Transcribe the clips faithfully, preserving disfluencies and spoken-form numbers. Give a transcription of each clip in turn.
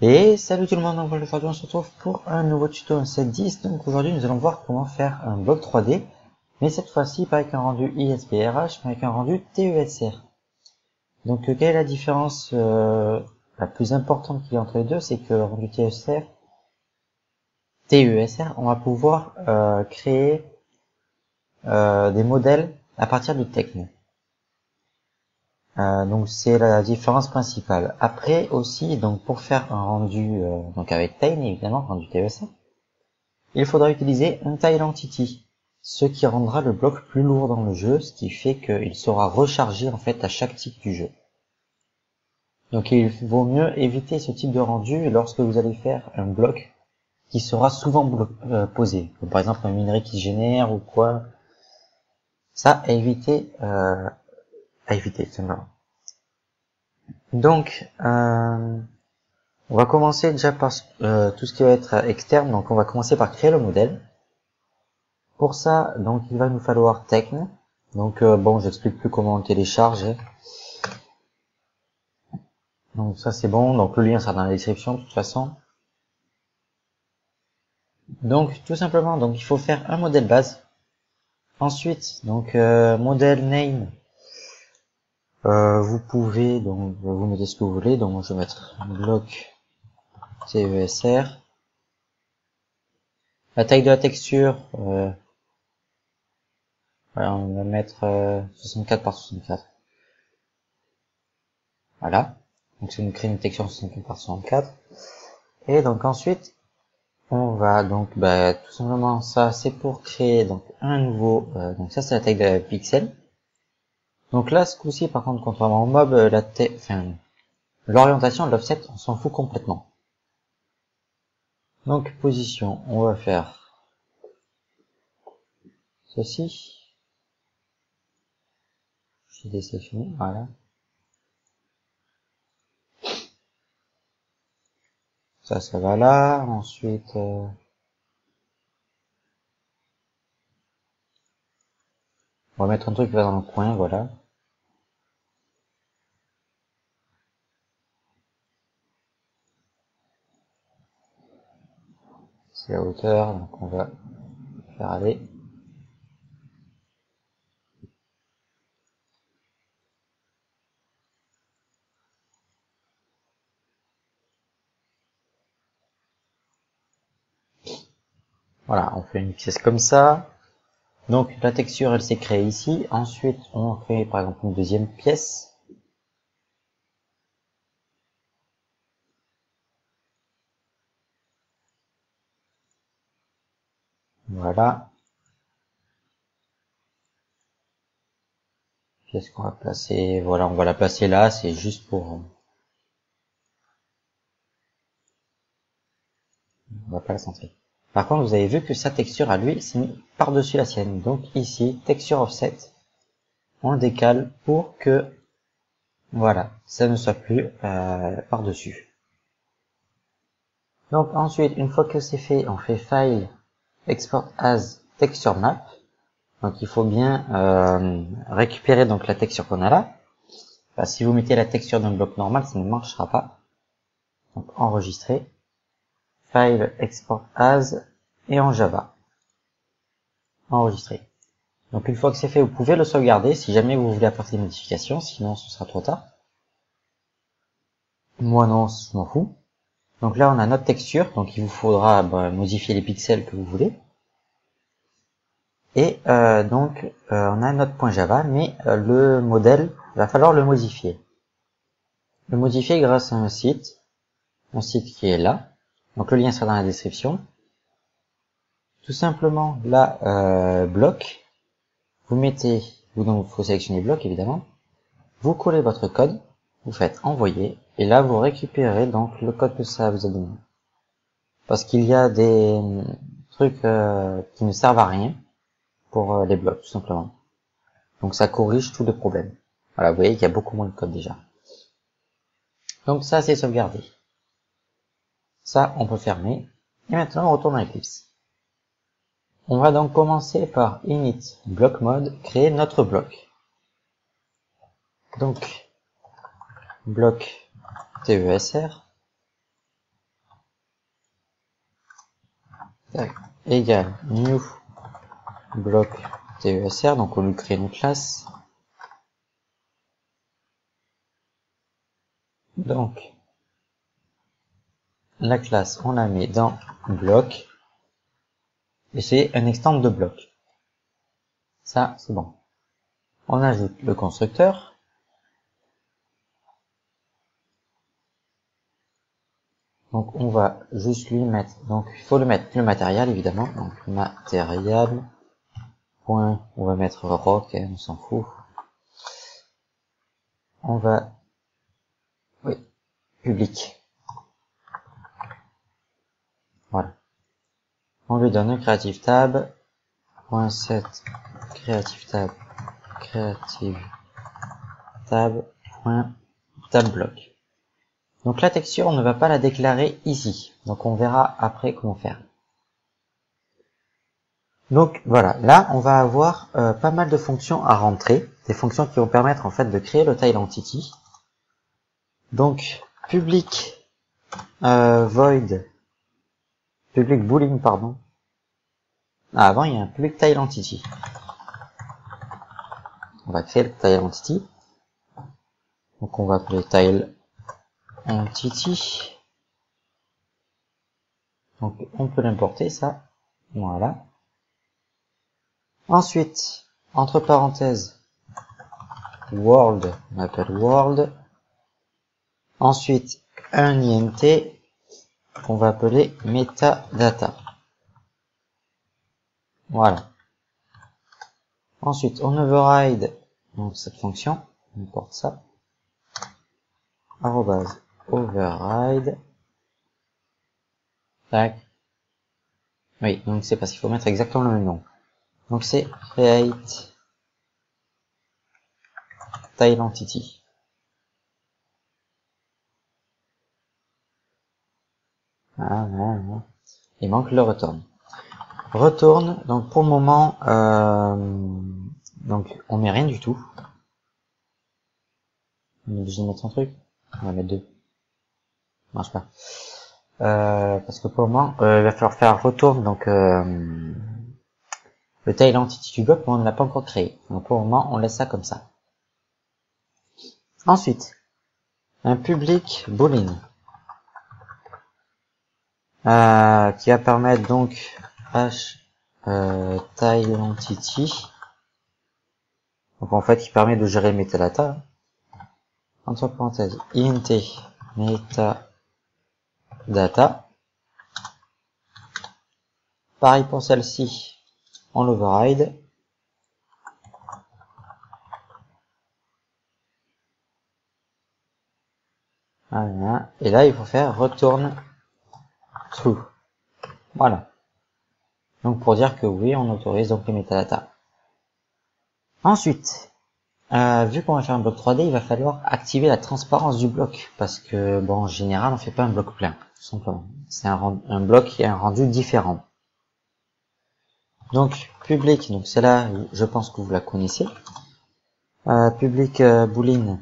Et salut tout le monde, donc aujourd'hui on se retrouve pour un nouveau tuto en sept dix. Donc aujourd'hui nous allons voir comment faire un bloc trois D, mais cette fois-ci pas avec un rendu I S B R H, mais avec un rendu T E S R. Donc quelle est la différence euh, la plus importante qu'il y a entre les deux? C'est que le rendu T E S R, T E S R, on va pouvoir euh, créer euh, des modèles à partir du Tecne. Euh, donc c'est la différence principale. Après aussi, donc pour faire un rendu euh, donc avec Tine évidemment, rendu T E S R, il faudra utiliser un Tile Entity, ce qui rendra le bloc plus lourd dans le jeu, ce qui fait qu'il sera rechargé en fait à chaque tic du jeu. Donc il vaut mieux éviter ce type de rendu lorsque vous allez faire un bloc qui sera souvent euh, posé, comme par exemple un minerai qui se génère ou quoi. Ça à éviter, euh, à éviter simplement. Donc euh, on va commencer déjà par euh, tout ce qui va être externe. Donc on va commencer par créer le modèle. Pour ça, donc il va nous falloir Tecne. Donc euh, bon, j'explique plus comment on télécharge. Donc ça c'est bon. Donc le lien sera dans la description de toute façon. Donc tout simplement, donc il faut faire un modèle base. Ensuite, donc euh, modèle name. Euh, vous pouvez donc vous mettez ce que vous voulez. Donc je vais mettre bloc T E S R. La taille de la texture. Euh, voilà, on va mettre euh, soixante-quatre par soixante-quatre. Voilà. Donc ça nous crée une texture soixante-quatre par soixante-quatre. Et donc ensuite, on va donc bah, tout simplement ça c'est pour créer donc un nouveau. Euh, donc ça c'est la taille de la pixel. Donc là ce coup-ci par contre contrairement au mob, la taille, enfin l'orientation de l'offset on s'en fout complètement. Donc position, on va faire ceci. J D c'est fini, voilà. Ça, ça va là. Ensuite, euh, on va mettre un truc qui va dans le coin, voilà. C'est la hauteur, donc on va faire aller. Voilà, on fait une pièce comme ça. Donc la texture elle s'est créée ici. Ensuite, on fait par exemple une deuxième pièce. Voilà. Pièce qu'on va placer, voilà, on va la placer là, c'est juste pour... On va pas la centrer. Par contre, vous avez vu que sa texture à lui, c'est mis par-dessus la sienne. Donc ici, texture offset, on le décale pour que, voilà, ça ne soit plus euh, par-dessus. Donc ensuite, une fois que c'est fait, on fait File, Export as Texture Map. Donc il faut bien euh, récupérer donc la texture qu'on a là. Enfin, si vous mettez la texture d'un bloc normal, ça ne marchera pas. Donc enregistrer, File, Export as et en Java. Enregistrer. Donc une fois que c'est fait, vous pouvez le sauvegarder si jamais vous voulez apporter des modifications, sinon ce sera trop tard. Moi non, je m'en fous. Donc là on a notre texture, donc il vous faudra bah, modifier les pixels que vous voulez. Et euh, donc euh, on a notre point Java, mais euh, le modèle, il va falloir le modifier. Le modifier grâce à un site, un site qui est là. Donc le lien sera dans la description. Tout simplement là, euh, bloc, vous mettez, vous donc faut sélectionner bloc évidemment. Vous collez votre code, vous faites envoyer, et là vous récupérez donc le code que ça vous a donné. Parce qu'il y a des trucs euh, qui ne servent à rien pour euh, les blocs tout simplement. Donc ça corrige tous les problèmes. Voilà, vous voyez qu'il y a beaucoup moins de code déjà. Donc ça c'est sauvegardé. Ça on peut fermer. Et maintenant on retourne à Eclipse. On va donc commencer par init block mode, créer notre bloc. Donc bloc T E S R. tac, égale new block ter, donc on lui crée une classe. Donc la classe on la met dans bloc et c'est un extend de bloc. Ça c'est bon. On ajoute le constructeur. Donc on va juste lui mettre, donc il faut le mettre le matériel évidemment, donc matériel point, on va mettre rock, hein, on s'en fout. On va, oui, public. Voilà. On lui donne un creative tab, point set creative tab, creative tab, point tab block. Donc la texture, on ne va pas la déclarer ici. Donc on verra après comment faire. Donc voilà, là on va avoir euh, pas mal de fonctions à rentrer, des fonctions qui vont permettre en fait de créer le tile entity. Donc public euh, void, public boolean pardon. Ah, avant il y a un public tile entity. On va créer le tile entity. Donc on va appeler tile entity. Donc on peut l'importer ça. Voilà. Ensuite, entre parenthèses, world, on appelle world. Ensuite, un int qu'on va appeler metadata. Voilà. Ensuite, on override donc cette fonction, on importe ça. Arrobase override. Tac. Oui, donc c'est parce qu'il faut mettre exactement le même nom. Donc c'est create tile entity. Ah, ah, ah. Il manque le return. Retourne, donc pour le moment, euh, donc on met rien du tout. On est obligé de mettre un truc. On va mettre deux. Ça marche pas. Euh, parce que pour le moment, euh, il va falloir faire un retourne, donc euh, le tile entity du bloc, mais on ne l'a pas encore créé. Donc pour le moment, on laisse ça comme ça. Ensuite, un public boolean euh, qui va permettre donc h euh, tile entity. Donc en fait, qui permet de gérer metadata. Entre parenthèses, int metadata. Pareil pour celle-ci, on l'override. Voilà. Et là, il faut faire return true. Voilà. Donc pour dire que oui, on autorise donc les metadata. Ensuite, euh, vu qu'on va faire un bloc trois D, il va falloir activer la transparence du bloc. Parce que, bon, en général, on fait pas un bloc plein, tout simplement. C'est un, un bloc qui a un rendu différent. Donc, public, donc celle-là, je pense que vous la connaissez. Euh, public euh, boolean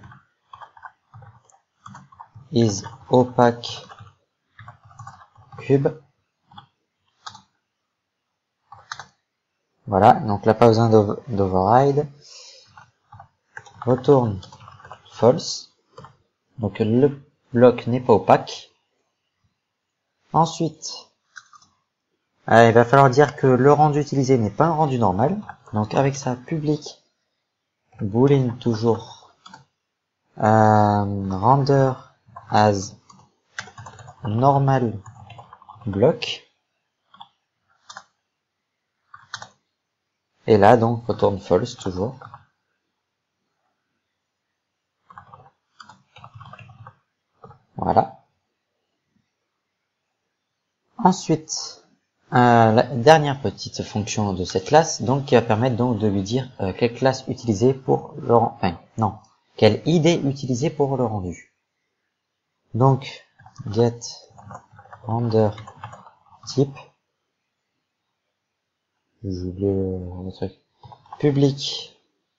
is opaque cube. Voilà, donc là pas besoin d'override. Retourne false. Donc le bloc n'est pas opaque. Ensuite, euh, il va falloir dire que le rendu utilisé n'est pas un rendu normal. Donc avec ça, public boolean toujours euh, render as normal block. Et là donc retourne false toujours. Voilà. Ensuite, euh, la dernière petite fonction de cette classe, donc qui va permettre donc de lui dire euh, quelle classe utiliser pour le rendu. Enfin, non, quelle idée utiliser pour le rendu. Donc get render type. J'oublie le truc. Public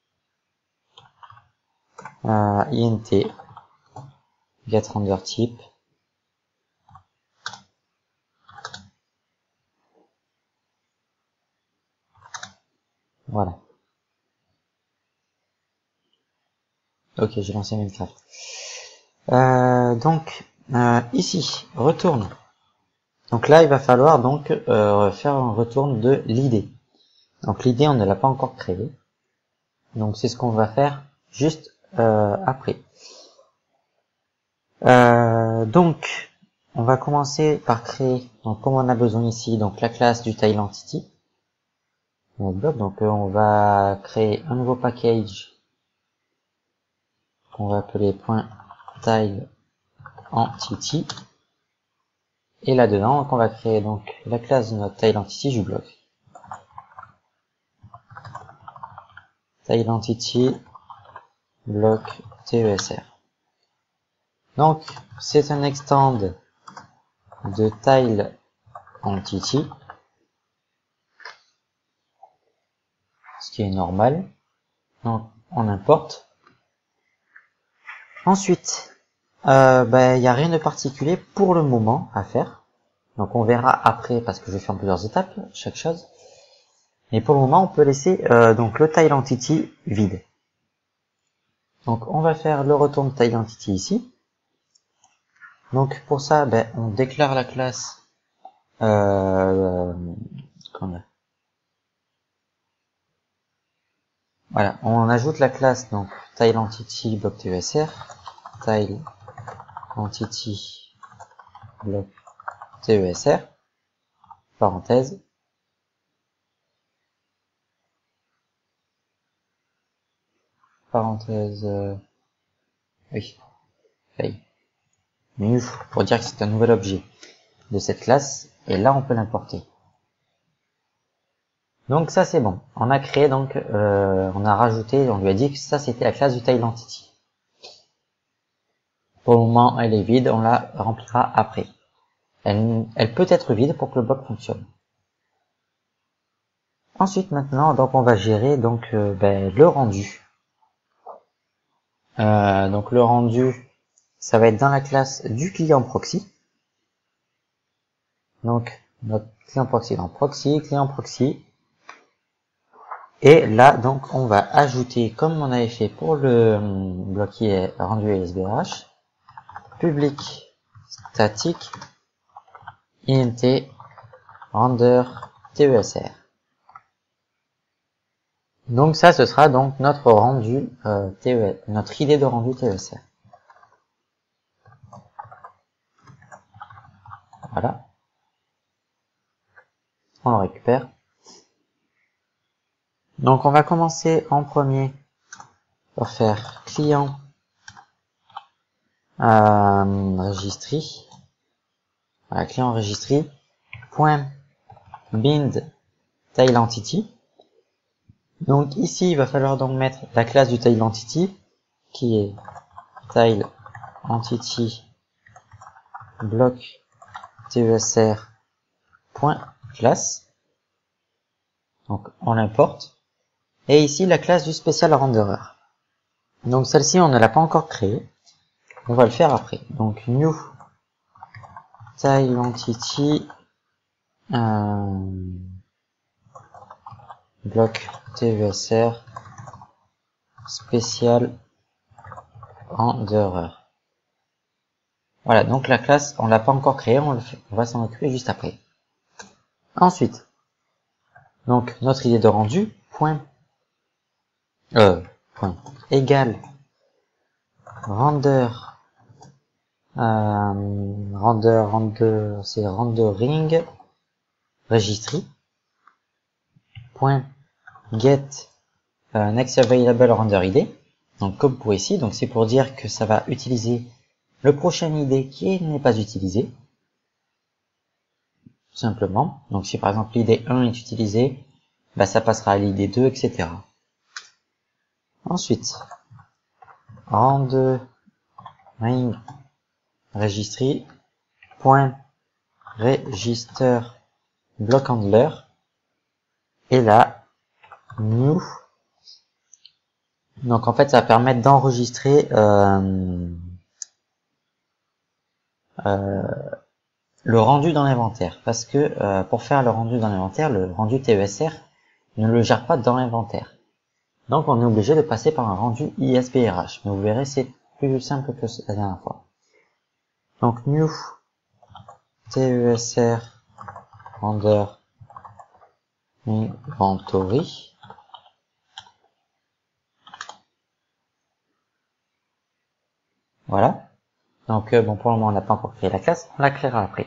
euh, int get render type. Voilà. Ok, j'ai lancé Minecraft. Euh, donc, euh, ici, retourne. Donc là, il va falloir donc euh, faire un retourne de l'idée. Donc l'idée, on ne l'a pas encore créée. Donc c'est ce qu'on va faire juste euh, après. Euh, donc, on va commencer par créer, donc comme on a besoin ici, donc la classe du TileEntity. Donc euh, on va créer un nouveau package qu'on va appeler .tileEntity. Et là-dedans, on va créer donc la classe de notre TileEntity du bloc. TileEntity bloc T E S R. Donc, c'est un extend de TileEntity, ce qui est normal. Donc, on importe. Ensuite, euh, ben, il n'y a rien de particulier pour le moment à faire. Donc, on verra après parce que je vais faire en plusieurs étapes, chaque chose. Mais pour le moment, on peut laisser euh, donc le TileEntity vide. Donc, on va faire le retour de TileEntity ici. Donc, pour ça, ben, on déclare la classe euh, comment Voilà, on ajoute la classe donc TileEntity bloc T E S R, TileEntity bloc T E S R, parenthèse, parenthèse, euh, oui, fail, new, pour dire que c'est un nouvel objet de cette classe, et là on peut l'importer. Donc ça c'est bon, on a créé donc, euh, on a rajouté, on lui a dit que ça c'était la classe du TileEntity. Pour le moment elle est vide, on la remplira après. Elle, elle peut être vide pour que le bloc fonctionne. Ensuite maintenant, donc on va gérer donc euh, ben, le rendu. Euh, donc le rendu, ça va être dans la classe du client proxy. Donc notre client proxy dans proxy, client proxy. Et là donc on va ajouter, comme on avait fait pour le bloc qui est rendu S B H, public statique int render T E S R. Donc ça ce sera donc notre rendu euh, T E S, notre idée de rendu T E S R. Voilà. On le récupère. Donc on va commencer en premier par faire client euh, registry. Voilà, client registry point bind TileEntity. Donc ici il va falloir donc mettre la classe du TileEntity qui est TileEntity bloc T E S R point classe. Donc on l'importe. Et ici la classe du special renderer. Donc celle-ci on ne l'a pas encore créée. On va le faire après. Donc new TileEntity euh, bloc T E S R special renderer. Voilà, donc la classe on l'a pas encore créée, on, le fait, on va s'en occuper juste après. Ensuite, donc notre idée de rendu point euh, point égal render euh, render render c'est rendering registry point get euh, next available render id. Donc comme pour ici, donc c'est pour dire que ça va utiliser le prochain I D qui n'est pas utilisé. Tout simplement. Donc si par exemple l'I D un est utilisé, bah, ça passera à l'I D deux, et cetera. Ensuite, rendering registry point register block handler. Et là, new. Donc en fait, ça va permettre d'enregistrer euh, euh, le rendu dans l'inventaire. Parce que euh, pour faire le rendu dans l'inventaire, le rendu T E S R ne le gère pas dans l'inventaire. Donc on est obligé de passer par un rendu I S B R H. Mais vous verrez, c'est plus simple que la dernière fois. Donc new tesr render inventory. Voilà. Donc euh, bon, pour le moment on n'a pas encore créé la classe, on la créera après.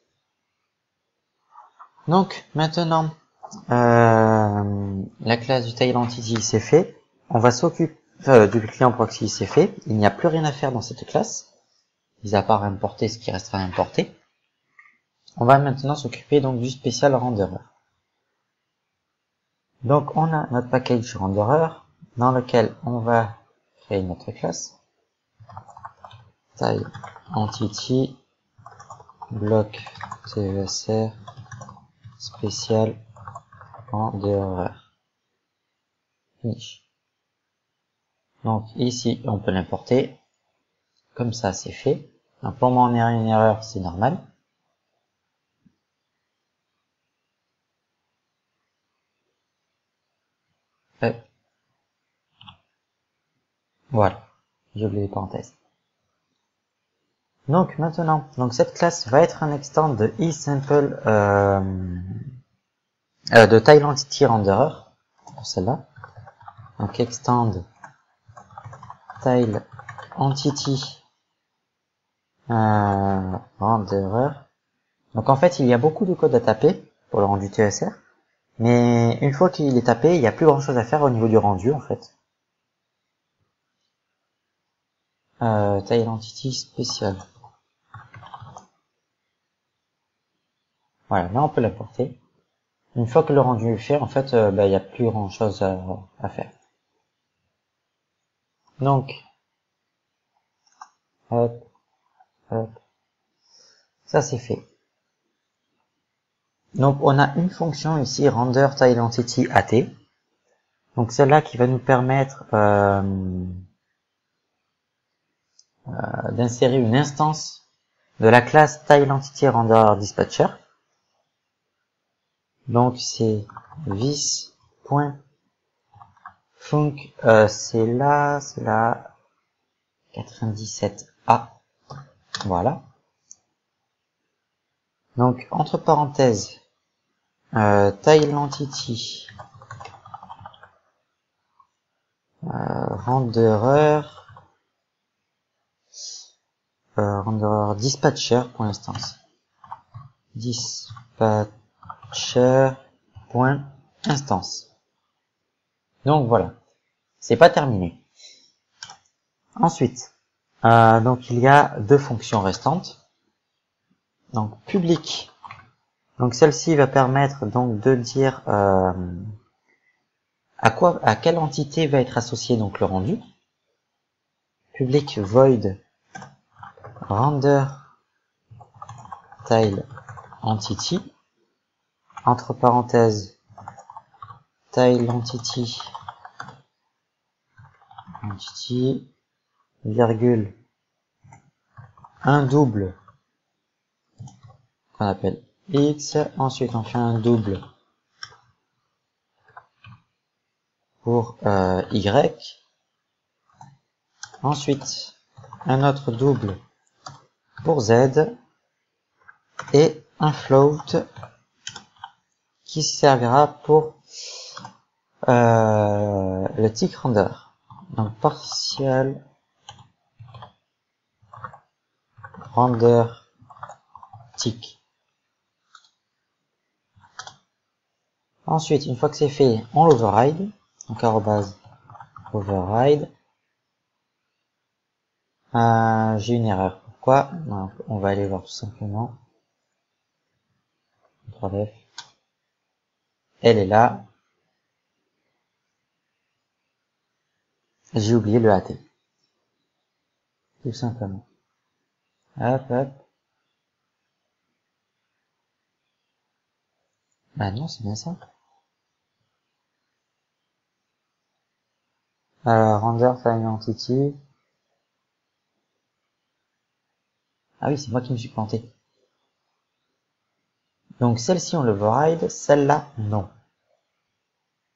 Donc maintenant euh, la classe du tile entity c'est fait. On va s'occuper euh, du client proxy c'est fait. Il n'y a plus rien à faire dans cette classe, mis à part importer ce qui restera à importer. On va maintenant s'occuper donc du spécial renderer. Donc on a notre package renderer dans lequel on va créer notre classe tile entity bloc tesr spécial renderer finish. Donc ici on peut l'importer comme ça, c'est fait. Donc pour moi on a une erreur, c'est normal. Ouais. Voilà, j'ai oublié les parenthèses. Donc maintenant, donc cette classe va être un extend de eSample euh, euh, de tile entity renderer pour celle-là. Donc extend tile entity euh, renderer. Donc en fait, il y a beaucoup de code à taper pour le rendu T S R, mais une fois qu'il est tapé, il n'y a plus grand chose à faire au niveau du rendu en fait. Euh, tile entity spécial. Voilà, là on peut l'importer. Une fois que le rendu est fait, en fait, euh, bah, il n'y a plus grand chose à, à faire. Donc, hop, hop, ça c'est fait. Donc on a une fonction ici, render tile entity at. Donc celle-là qui va nous permettre euh, euh, d'insérer une instance de la classe tile entity render dispatcher. Donc c'est this.func, euh, c'est là, c'est là quatre-vingt-dix-sept A. Voilà. Donc entre parenthèses, euh, tile entity euh, renderer euh, renderer dispatcher pour l'instance. Dispatcher.instance. Donc voilà, c'est pas terminé. Ensuite, euh, donc il y a deux fonctions restantes. Donc public. Donc celle-ci va permettre donc de dire euh, à quoi, à quelle entité va être associé donc le rendu. Public void render tile entity entre parenthèses tile entity entity virgule un double qu'on appelle x, ensuite on fait un double pour euh, y, ensuite un autre double pour z et un float qui servira pour euh, le tick render. Donc partial render tick. Ensuite, une fois que c'est fait, on l'override. Donc arrobase override. Euh, j'ai une erreur. Pourquoi? Donc, on va aller voir tout simplement. contrôle F. Elle est là. J'ai oublié le A T. Tout simplement. Hop, hop. Bah non, c'est bien ça. Alors, render file entity. Ah oui, c'est moi qui me suis planté. Donc celle-ci on l'override, celle-là non.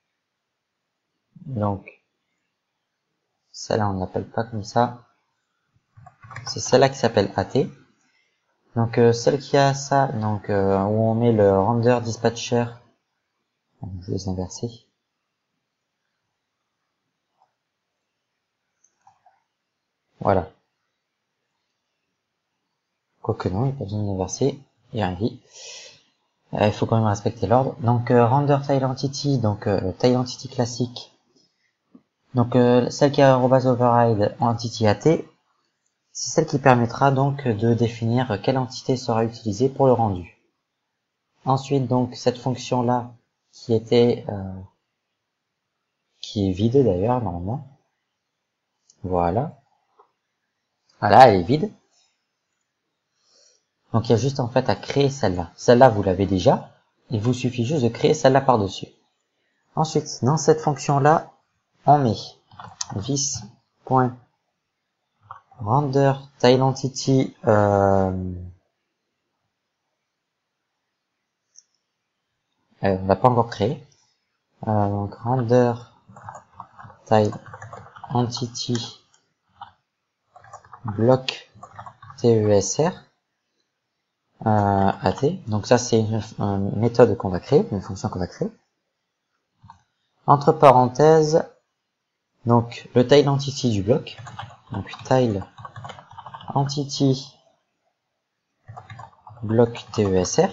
Donc, celle-là, on ne l'appelle pas comme ça. C'est celle-là qui s'appelle A T. Donc, euh, celle qui a ça, donc euh, où on met le render dispatcher. Je vais les inverser. Voilà. Quoique non, il n'y a pas besoin d'inverser. Il n'y a rien dit. Euh, il faut quand même respecter l'ordre. Donc, euh, render tile entity, donc euh, tile entity classique. Donc, euh, celle qui a arrobase override entity A T, c'est celle qui permettra donc de définir quelle entité sera utilisée pour le rendu. Ensuite, donc, cette fonction-là, qui était, euh, qui est vide d'ailleurs, normalement. Voilà. Voilà, elle est vide. Donc, il y a juste en fait à créer celle-là. Celle-là, vous l'avez déjà. Il vous suffit juste de créer celle-là par-dessus. Ensuite, dans cette fonction-là, on met vis.render tile entity euh, euh, on l'a pas encore créé. Euh, donc render tile entity block ter euh, at. Donc ça c'est une, une méthode qu'on va créer, une fonction qu'on va créer. Entre parenthèses, donc le tile entity du bloc. Donc tile entity block ter.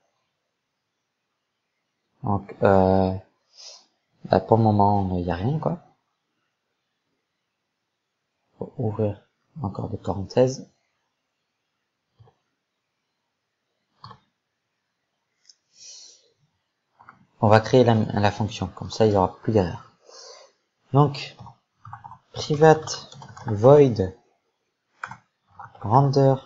Donc euh, bah pour le moment il n'y a rien quoi. Faut ouvrir encore des parenthèses. On va créer la, la fonction, comme ça il n'y aura plus d'erreur. Donc private void render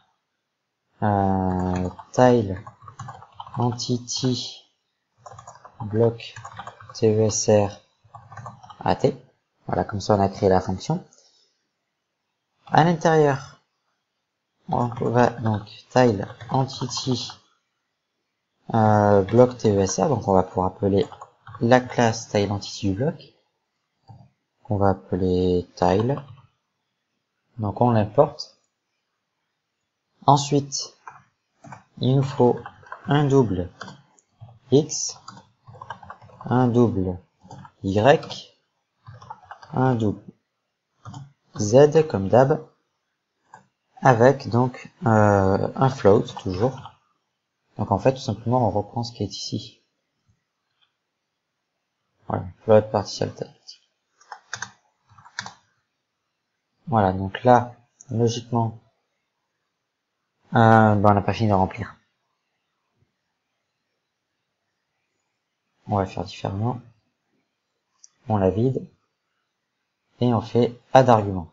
euh, tile entity block ter at. Voilà, comme ça on a créé la fonction. À l'intérieur, on va donc tile entity euh, block ter, donc on va pouvoir appeler la classe tile entity du bloc. On va appeler tile. Donc on l'importe. Ensuite, il nous faut un double x, un double y, un double z comme d'hab, avec donc euh, un float toujours. Donc en fait tout simplement on reprend ce qui est ici. Voilà, float partial type. Voilà, donc là logiquement euh, ben, on n'a pas fini de remplir. On va faire différemment. On la vide et on fait add argument.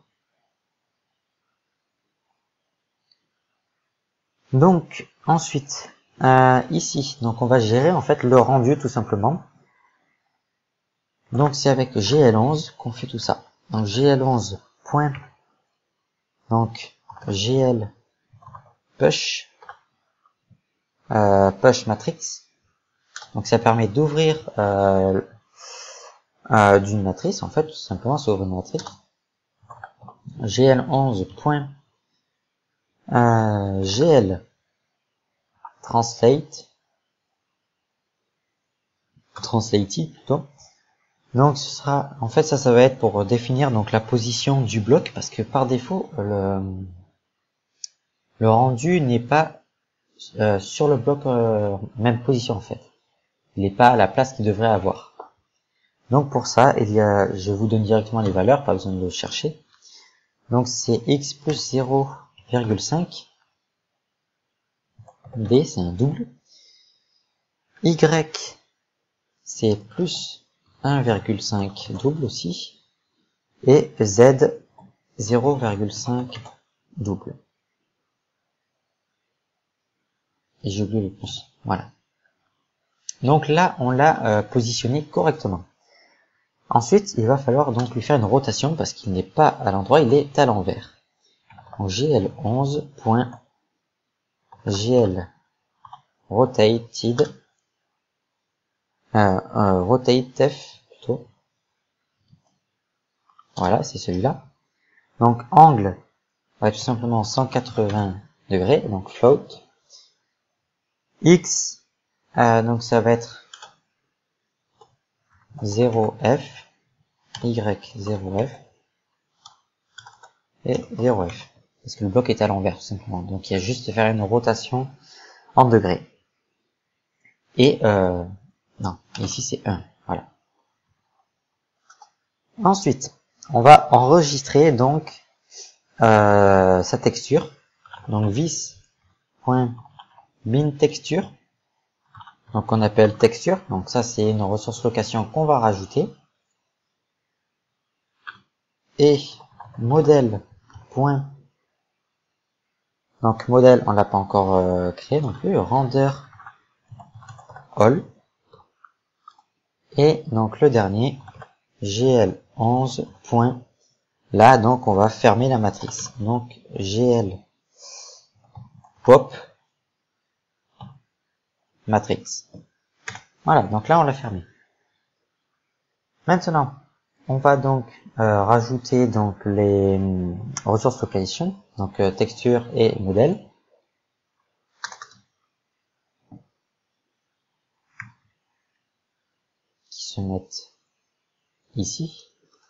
Donc ensuite euh, ici, donc on va gérer en fait le rendu tout simplement. Donc c'est avec G L onze qu'on fait tout ça. Donc G L onze point donc G L push euh, push matrix. Donc ça permet d'ouvrir euh, euh, d'une matrice en fait tout simplement ça ouvre une matrice. G L onze point euh, G L translate translated plutôt. Donc ce sera en fait ça ça va être pour définir donc la position du bloc parce que par défaut le le rendu n'est pas euh, sur le bloc euh, même position en fait. Il n'est pas à la place qu'il devrait avoir. Donc pour ça, il y a, je vous donne directement les valeurs, pas besoin de le chercher. Donc c'est x plus zéro virgule cinq. B, c'est un double. Y, c'est plus un virgule cinq double aussi. Et Z, zéro virgule cinq double. Et j'ai oublié le plus. Voilà. Donc là, on l'a euh, positionné correctement. Ensuite, il va falloir donc lui faire une rotation parce qu'il n'est pas à l'endroit, il est à l'envers. Donc G L onze point G L rotated euh, euh, rotate f plutôt Voilà, c'est celui-là. Donc angle, on va tout simplement cent quatre-vingts degrés, donc float. X, euh, donc ça va être zéro F, Y zéro F et zéro F. Parce que le bloc est à l'envers tout simplement. Donc il y a juste à faire une rotation en degrés. Et euh, non, ici c'est un. Voilà. Ensuite, on va enregistrer donc euh, sa texture. Donc vis.binTexture. Donc on appelle texture. Donc ça c'est une ressource location qu'on va rajouter. Et modèle. Donc modèle, on l'a pas encore euh, créé non plus. Render all. Et donc le dernier, G L onze. Là donc on va fermer la matrice. Donc G L pop matrix. Voilà, donc là on l'a fermé. Maintenant, on va donc euh, rajouter donc les euh, ressources location, donc euh, texture et modèle. Qui se mettent ici.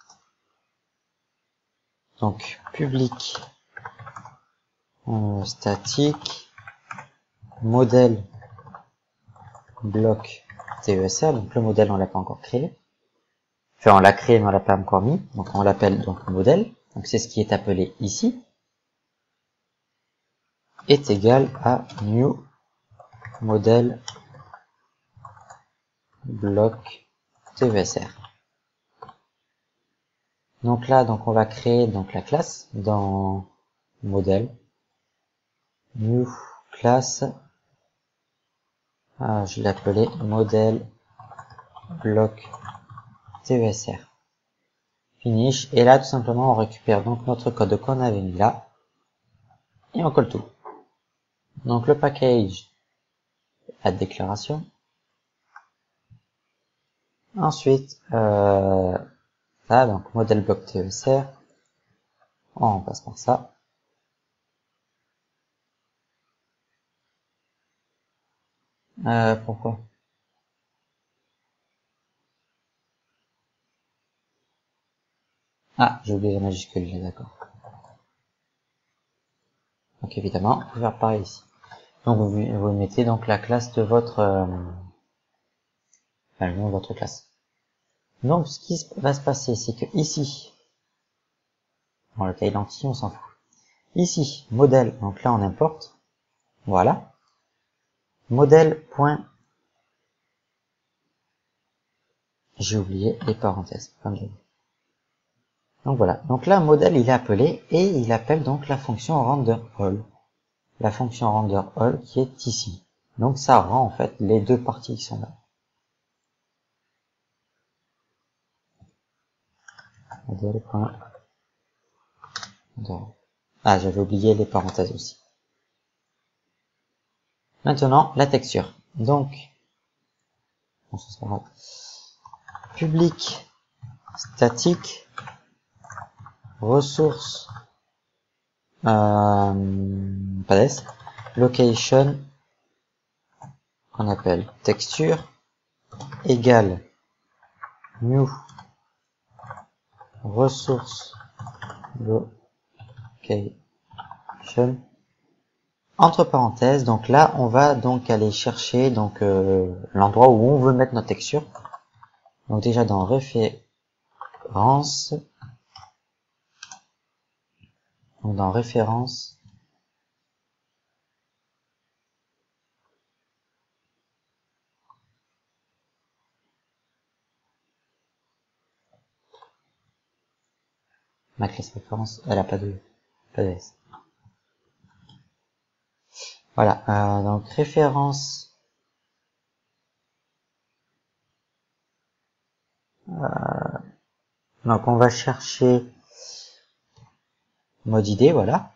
Donc public euh, statique modèle bloc T E S R. Donc le modèle on l'a pas encore créé. Enfin on l'a créé mais on l'a pas encore mis. Donc on l'appelle donc modèle. Donc c'est ce qui est appelé ici. Est égal à new modèle bloc T E S R. Donc là, donc on va créer donc la classe dans modèle, new class, ah, je l'ai appelé modèle bloc T E S R. Finish. Et là, tout simplement, on récupère donc notre code qu'on avait mis là et on colle tout. Donc le package, la déclaration. Ensuite, euh, là, donc modèle bloc T E S R. On passe par ça. Euh, pourquoi? Ah, j'ai oublié la majuscule, là, d'accord. Donc évidemment, on peut faire pareil ici. Donc vous, vous mettez donc la classe de votre, euh, enfin le nom de votre classe. Donc ce qui va se passer, c'est que ici, dans le cas identique, on s'en fout. Ici, modèle, donc là on importe, voilà. Modèle point, j'ai oublié les parenthèses. Donc voilà. Donc là, modèle il est appelé et il appelle donc la fonction render all. La fonction render all qui est ici. Donc ça rend en fait les deux parties qui sont là. Modèle point. Ah, j'avais oublié les parenthèses aussi. Maintenant, la texture. Donc, bon, ça sera grave. Public statique ressources euh, pads location qu'on appelle texture égale new ressource location entre parenthèses. Donc là on va donc aller chercher donc euh, l'endroit où on veut mettre notre texture. Donc déjà dans référence, donc dans référence ma classe référence, elle a pas de pas de S. Voilà, euh, donc référence euh, donc on va chercher mode I D, voilà,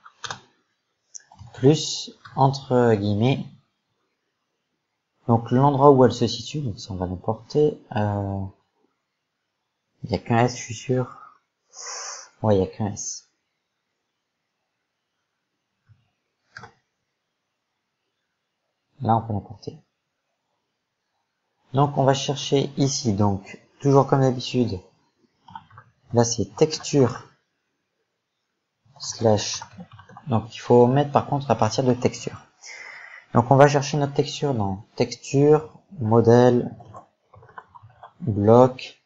plus entre guillemets donc l'endroit où elle se situe, donc ça on va l'importer. Euh, il n'y a qu'un S, je suis sûr. Ouais, il n'y a qu'un S. Là, on peut l'importer. Donc, on va chercher ici, donc, toujours comme d'habitude. Là, c'est texture slash. Donc, il faut mettre par contre à partir de texture. Donc, on va chercher notre texture dans texture, modèle, bloc.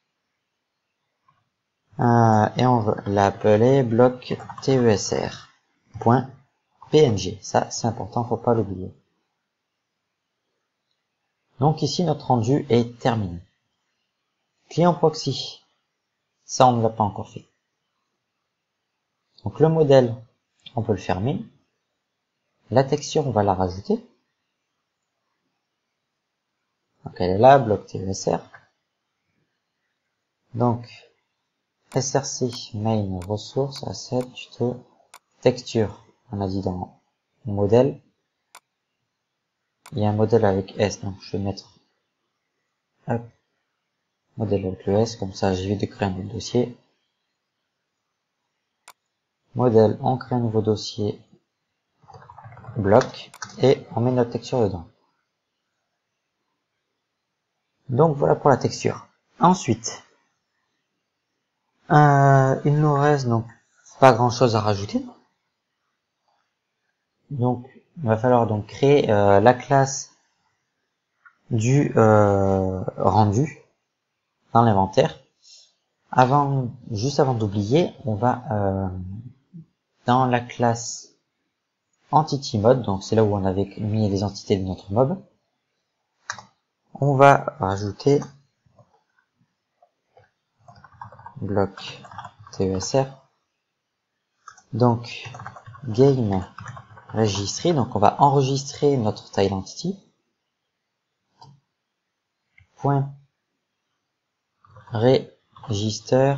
Euh, et on va l'appeler bloc T E S R. Point P N G. Ça, c'est important, faut pas l'oublier. Donc ici, notre rendu est terminé. Client proxy. Ça, on ne l'a pas encore fait. Donc le modèle, on peut le fermer. La texture, on va la rajouter. Donc elle est là, bloc T E S R. Donc src main ressource asset tuto texture. On a dit dans modèle. Il y a un modèle avec S, donc je vais mettre hop, modèle avec le S, comme ça j'évite de créer un nouveau dossier. Modèle, on crée un nouveau dossier bloc et on met notre texture dedans. Donc voilà pour la texture. Ensuite, euh, il nous reste donc pas grand chose à rajouter. Donc il va falloir donc créer euh, la classe du euh, rendu dans l'inventaire. Avant, juste avant d'oublier, on va euh, dans la classe entity mode, donc c'est là où on avait mis les entités de notre mob. On va rajouter bloc T E S R. Donc game registry, donc on va enregistrer notre tile entity. Point register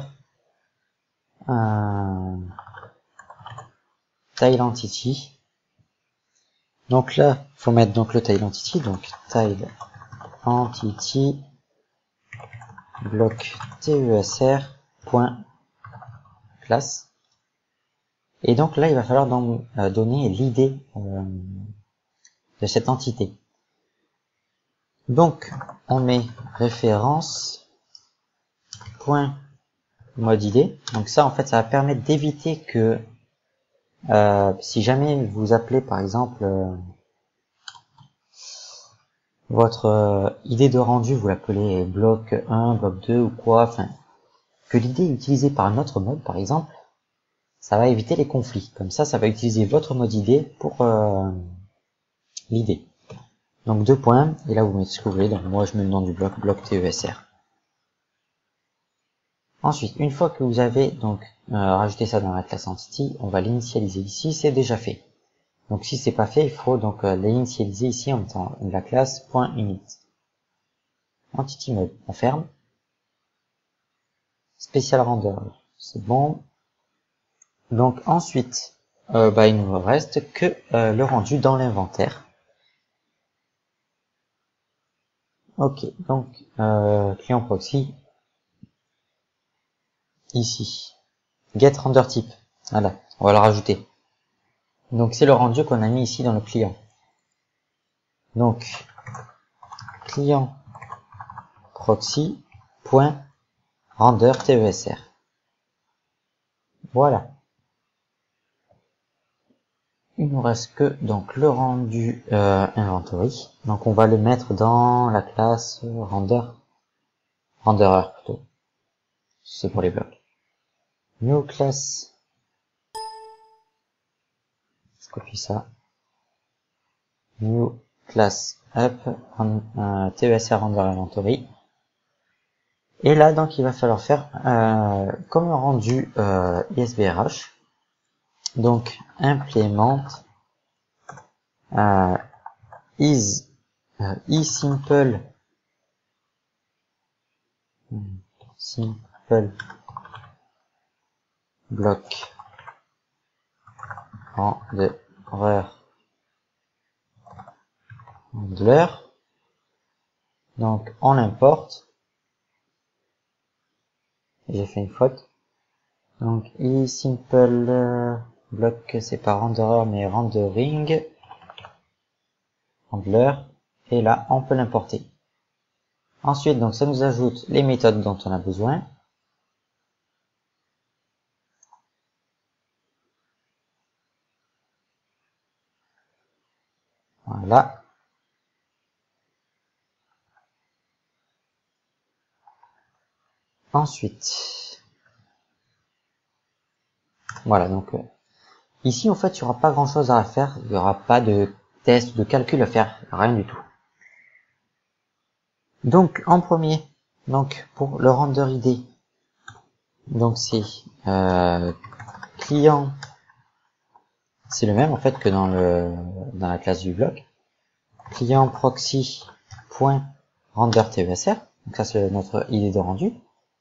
euh, tile entity. Donc là, faut mettre donc le tile entity, donc tile entity bloc T E S R point classe. Et donc là, il va falloir donc euh, donner l'idée euh, de cette entité. Donc, on met référence point mode I D. Donc ça, en fait, ça va permettre d'éviter que euh, si jamais vous appelez, par exemple, euh, votre euh, idée de rendu, vous l'appelez bloc un, bloc deux ou quoi, enfin, que l'idée est utilisée par un autre mode, par exemple, ça va éviter les conflits. Comme ça, ça va utiliser votre mode I D pour euh, l'idée. Donc deux points, et là vous mettez ce que vous voulez, donc moi je mets le nom du bloc, bloc T E S R. Ensuite, une fois que vous avez donc euh, rajouté ça dans la classe entity, on va l'initialiser ici, c'est déjà fait. Donc si c'est pas fait, il faut donc euh, l'initialiser ici en mettant la classe .init. Entity mode, on ferme. Special render, c'est bon. Donc ensuite, euh, bah, il ne nous reste que euh, le rendu dans l'inventaire. Ok, donc euh, client proxy, ici, get render type, voilà, on va le rajouter. Donc c'est le rendu qu'on a mis ici dans le client. Donc client proxy point render T E S R. Voilà. Il nous reste que donc le rendu euh, inventory. Donc on va le mettre dans la classe render renderer plutôt. C'est pour les blocs. New class. Je copie ça. New class up euh, T E S R render inventory. Et là donc il va falloir faire euh, comme un rendu euh, I S B R H. Donc implement euh, is euh, iSimple simple bloc renderer handler. Donc on l'importe. J'ai fait une faute. Donc, i simple euh, bloc, c'est pas renderer, mais rendering, handler, et là, on peut l'importer. Ensuite, donc, ça nous ajoute les méthodes dont on a besoin. Voilà. Ensuite, voilà, donc, euh, ici, en fait, il n'y aura pas grand chose à faire, il n'y aura pas de test, de calcul à faire, rien du tout. Donc, en premier, donc, pour le render I D, donc, c'est, euh, client, c'est le même, en fait, que dans le, dans la classe du bloc. Client proxy, point, render T E S R. Donc, ça, c'est notre I D de rendu.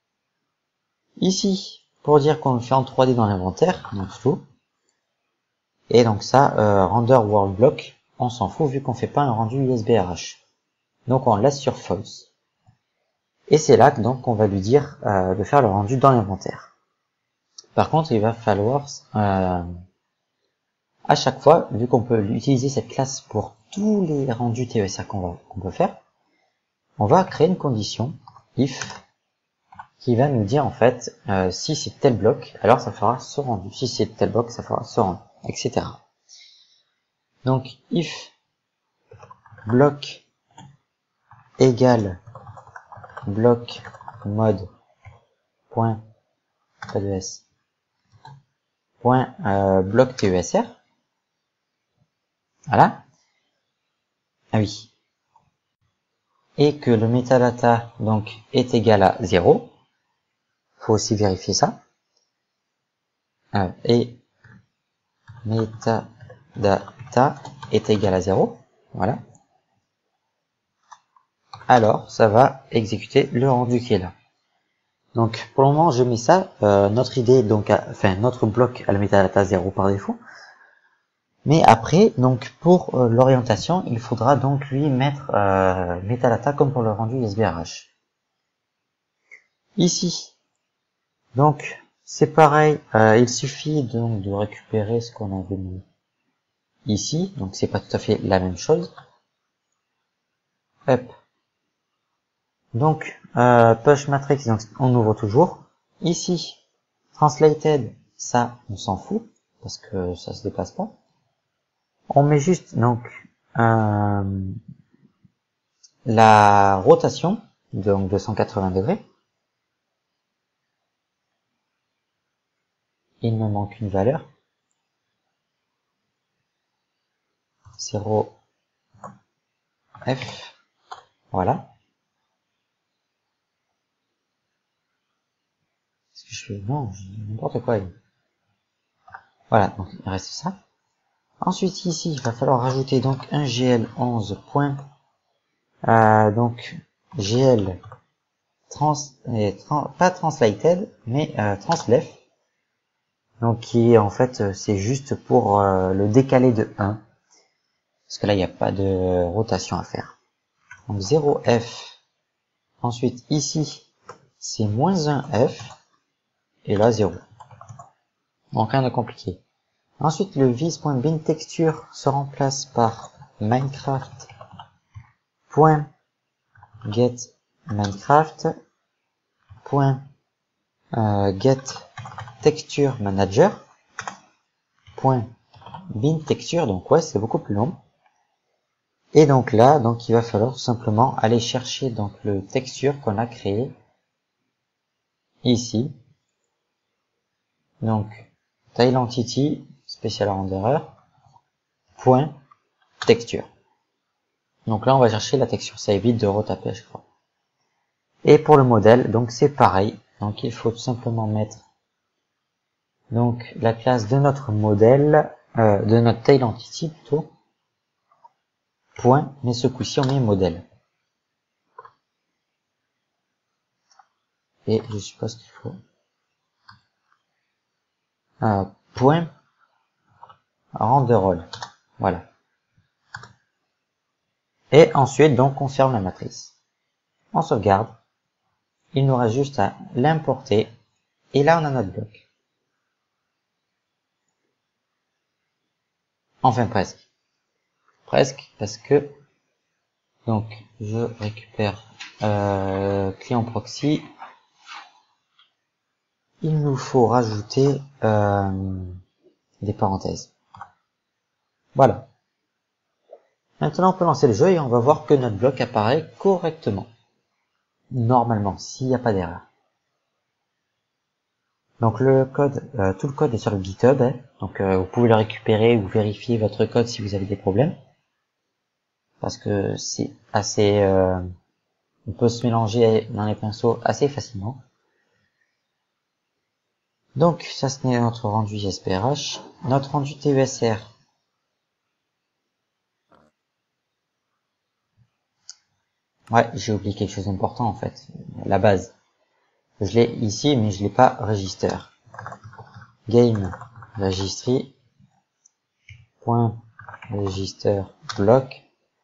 Ici, pour dire qu'on le fait en trois D dans l'inventaire, donc tout. Et donc ça, euh, render world block, on s'en fout vu qu'on fait pas un rendu U S B R H. Donc on laisse sur false. Et c'est là que donc on va lui dire euh, de faire le rendu dans l'inventaire. Par contre, il va falloir euh, à chaque fois, vu qu'on peut utiliser cette classe pour tous les rendus T E S R qu'on va qu'on peut faire, on va créer une condition if qui va nous dire en fait euh, si c'est tel bloc, alors ça fera ce rendu. Si c'est tel bloc, ça fera ce rendu, et cetera. Donc if bloc égale bloc mode point pas de s point euh, bloc T E S R. Voilà. Ah oui. Et que le metadata donc est égal à zéro. Faut aussi vérifier ça. Euh, et metadata est égal à zéro. Voilà. Alors, ça va exécuter le rendu qui est là. Donc, pour le moment, je mets ça. Euh, notre idée, donc, à, enfin, notre bloc a le metadata zéro par défaut. Mais après, donc, pour euh, l'orientation, il faudra donc lui mettre euh, metadata comme pour le rendu U S B R H. Ici, donc, c'est pareil. Euh, il suffit donc de récupérer ce qu'on avait mis ici. Donc, c'est pas tout à fait la même chose. Hop. Donc, euh, push matrix, donc on ouvre toujours. Ici, translated, ça, on s'en fout, parce que ça se dépasse pas. On met juste, donc, euh, la rotation, donc de cent quatre-vingts degrés. Il me manque une valeur. zéro F. Voilà. Est-ce que je fais, non, je dis n'importe quoi. Voilà, donc il reste ça. Ensuite, ici, il va falloir rajouter donc un G L onze point, euh, donc, G L trans, et trans, pas translated, mais euh, translef. Donc, qui est en fait, c'est juste pour euh, le décaler de un. Parce que là, il n'y a pas de rotation à faire. Donc, zéro F. Ensuite, ici, c'est moins un F. Et là, zéro. Donc, rien de compliqué. Ensuite, le vis.binTexture se remplace par Minecraft.getMinecraft.getTextureManager.binTexture. Donc, ouais, c'est beaucoup plus long. Et donc là, donc il va falloir tout simplement aller chercher donc le texture qu'on a créé ici. Donc TileEntity Special Renderer point texture. Donc là on va chercher la texture, ça évite de retaper à chaque fois. Et pour le modèle, donc c'est pareil. Donc il faut tout simplement mettre donc la classe de notre modèle, euh, de notre TileEntity plutôt. Point, mais ce coup-ci on met modèle. Et je suppose qu'il faut euh, point renderall. Voilà. Et ensuite donc on ferme la matrice. On sauvegarde. Il nous reste juste à l'importer. Et là on a notre bloc. Enfin presque. Presque parce que donc je récupère euh, client proxy. Il nous faut rajouter euh, des parenthèses. Voilà. Maintenant on peut lancer le jeu et on va voir que notre bloc apparaît correctement. Normalement, s'il n'y a pas d'erreur. Donc le code, euh, tout le code est sur le GitHub, hein. Donc euh, vous pouvez le récupérer ou vérifier votre code si vous avez des problèmes. Parce que c'est assez... Euh, on peut se mélanger dans les pinceaux assez facilement. Donc ça ce n'est notre rendu J S P R H. Notre rendu T U S R. Ouais, j'ai oublié quelque chose d'important en fait. La base. Je l'ai ici mais je l'ai pas register. Game registry. Point register block.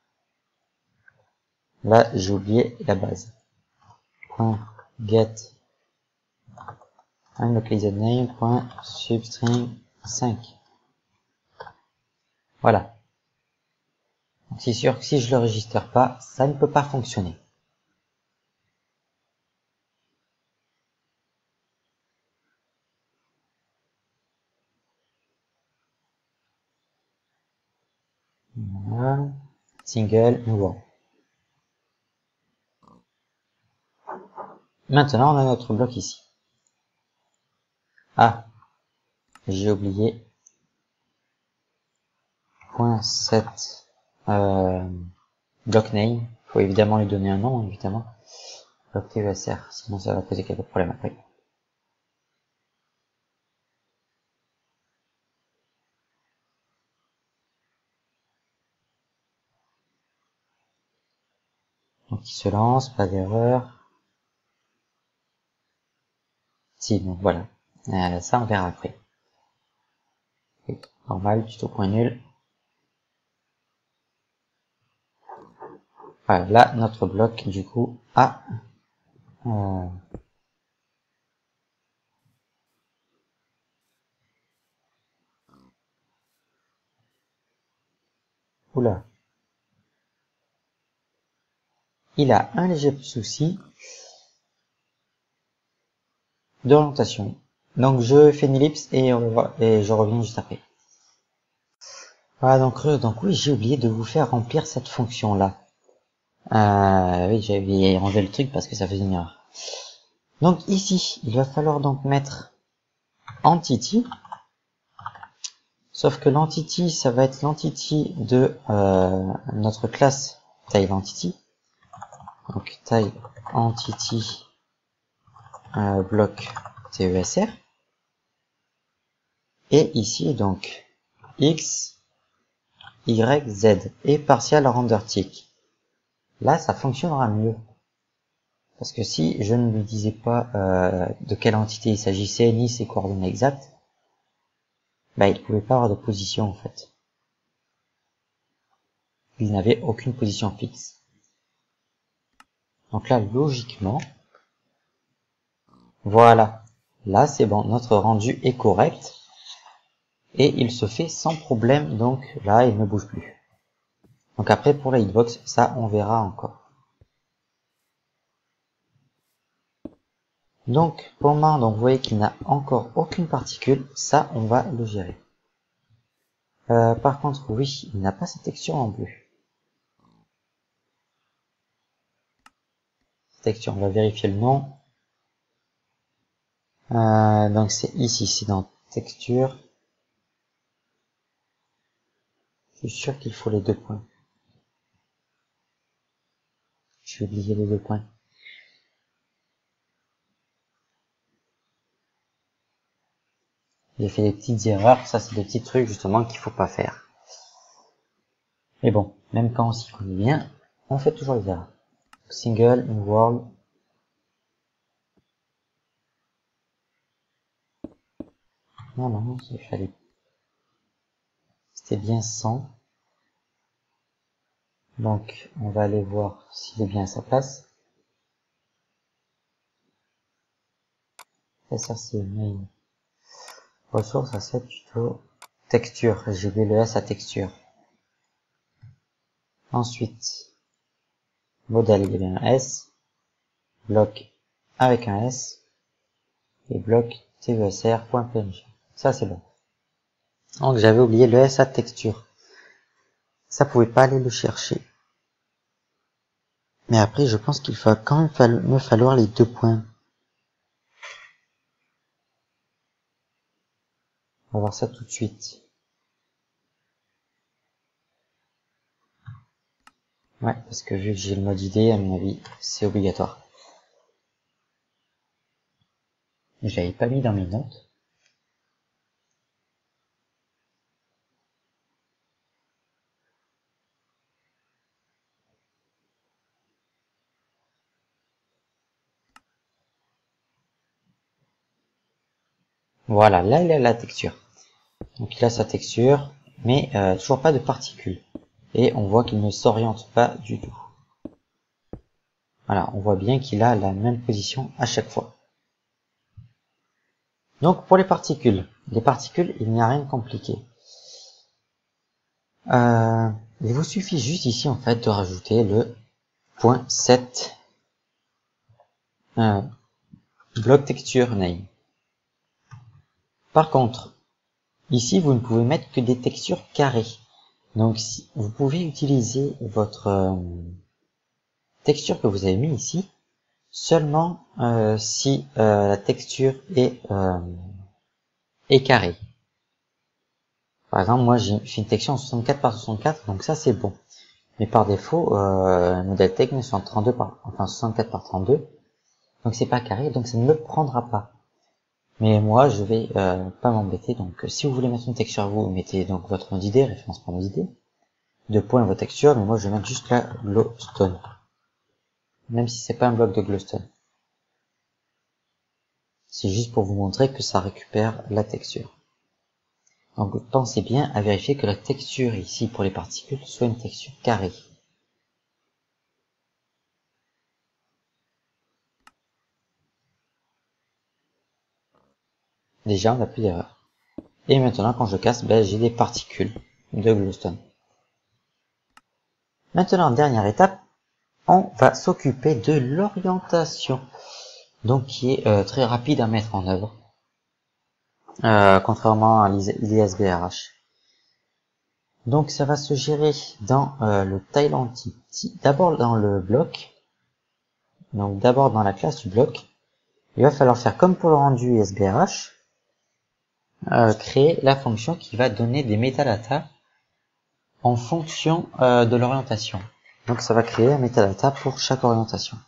Là j'ai oublié la base. Point get unlocalized name. Point substring cinq. Voilà. C'est sûr que si je le registre pas, ça ne peut pas fonctionner. Voilà. Single, nouveau. Maintenant, on a notre bloc ici. Ah, j'ai oublié. Point set euh, block name. Il faut évidemment lui donner un nom, évidemment. Bloc T U S R, sinon ça va poser quelques problèmes après. Donc il se lance, pas d'erreur. Si, donc voilà. Euh, ça on verra après. Et normal, tuto point nul. Voilà, là notre bloc du coup a euh, oula. Il a un léger souci d'orientation. Donc je fais une ellipse et, on va, et je reviens juste après. Voilà, donc, donc oui, j'ai oublié de vous faire remplir cette fonction-là. Euh, oui, j'avais enlevé le truc parce que ça faisait une erreur. Donc ici, il va falloir donc mettre entity. Sauf que l'entity, ça va être l'entity de euh, notre classe tile entity. Donc tile entity euh, bloc T E S R. Et ici donc x, y, z et partial render tick. Là, ça fonctionnera mieux. Parce que si je ne lui disais pas euh, de quelle entité il s'agissait, ni ses coordonnées exactes, bah, il ne pouvait pas avoir de position en fait. Il n'avait aucune position fixe. Donc là, logiquement, voilà. Là, c'est bon, notre rendu est correct. Et il se fait sans problème, donc là, il ne bouge plus. Donc après, pour la hitbox, ça, on verra encore. Donc, pour le moment, donc, vous voyez qu'il n'a encore aucune particule. Ça, on va le gérer. Euh, par contre, oui, il n'a pas cette texture en bleu. Texture, on va vérifier le nom. Euh, donc c'est ici, c'est dans texture. Je suis sûr qu'il faut les deux points. Je vais oublier les deux points. J'ai fait des petites erreurs, ça c'est des petits trucs justement qu'il faut pas faire. Mais bon, même quand on s'y connaît bien, on fait toujours les erreurs. Single, new world. Non, non, il fallait. C'était bien cent. Donc, on va aller voir s'il est bien à sa place. Et ça, c'est main. Ressources, asset, tuto, texture, j'ai oublié le S à texture. Ensuite, modèle, il y avait un S, bloc avec un S, et bloc tvsr.png. Ça c'est bon. Donc j'avais oublié le S à texture. Ça pouvait pas aller le chercher. Mais après, je pense qu'il va quand même fall- me falloir les deux points. On va voir ça tout de suite. Ouais, parce que vu que j'ai le mode idée, à mon avis, c'est obligatoire. Je l'avais pas mis dans mes notes. Voilà, là il a la texture. Donc il a sa texture, mais euh, toujours pas de particules. Et on voit qu'il ne s'oriente pas du tout. Voilà, on voit bien qu'il a la même position à chaque fois. Donc pour les particules, les particules, il n'y a rien de compliqué. Euh, il vous suffit juste ici en fait de rajouter le point set euh, bloc texture name. Par contre, ici vous ne pouvez mettre que des textures carrées. Donc si, vous pouvez utiliser votre euh, texture que vous avez mis ici seulement euh, si euh, la texture est, euh, est carrée. Par exemple, moi j'ai fait une texture en soixante-quatre par soixante-quatre, donc ça c'est bon. Mais par défaut, euh, modèle technique sont en trente-deux par, enfin soixante-quatre par trente-deux, donc c'est pas carré, donc ça ne me prendra pas. Mais moi je vais euh, pas m'embêter, donc si vous voulez mettre une texture, vous mettez donc votre mode idée, référence pour mode idée, deux points votre texture, mais moi je vais mettre juste la glowstone, même si c'est pas un bloc de glowstone. C'est juste pour vous montrer que ça récupère la texture. Donc pensez bien à vérifier que la texture ici pour les particules soit une texture carrée. Déjà on n'a plus d'erreur. Et maintenant quand je casse, ben, j'ai des particules de glowstone. Maintenant dernière étape, on va s'occuper de l'orientation. Donc qui est euh, très rapide à mettre en œuvre. Euh, contrairement à l'I S B R H. Donc ça va se gérer dans euh, le tile entity, d'abord dans le bloc, donc d'abord dans la classe du bloc, il va falloir faire comme pour le rendu I S B R H, euh, créer la fonction qui va donner des metadata en fonction euh, de l'orientation. Donc ça va créer un metadata pour chaque orientation.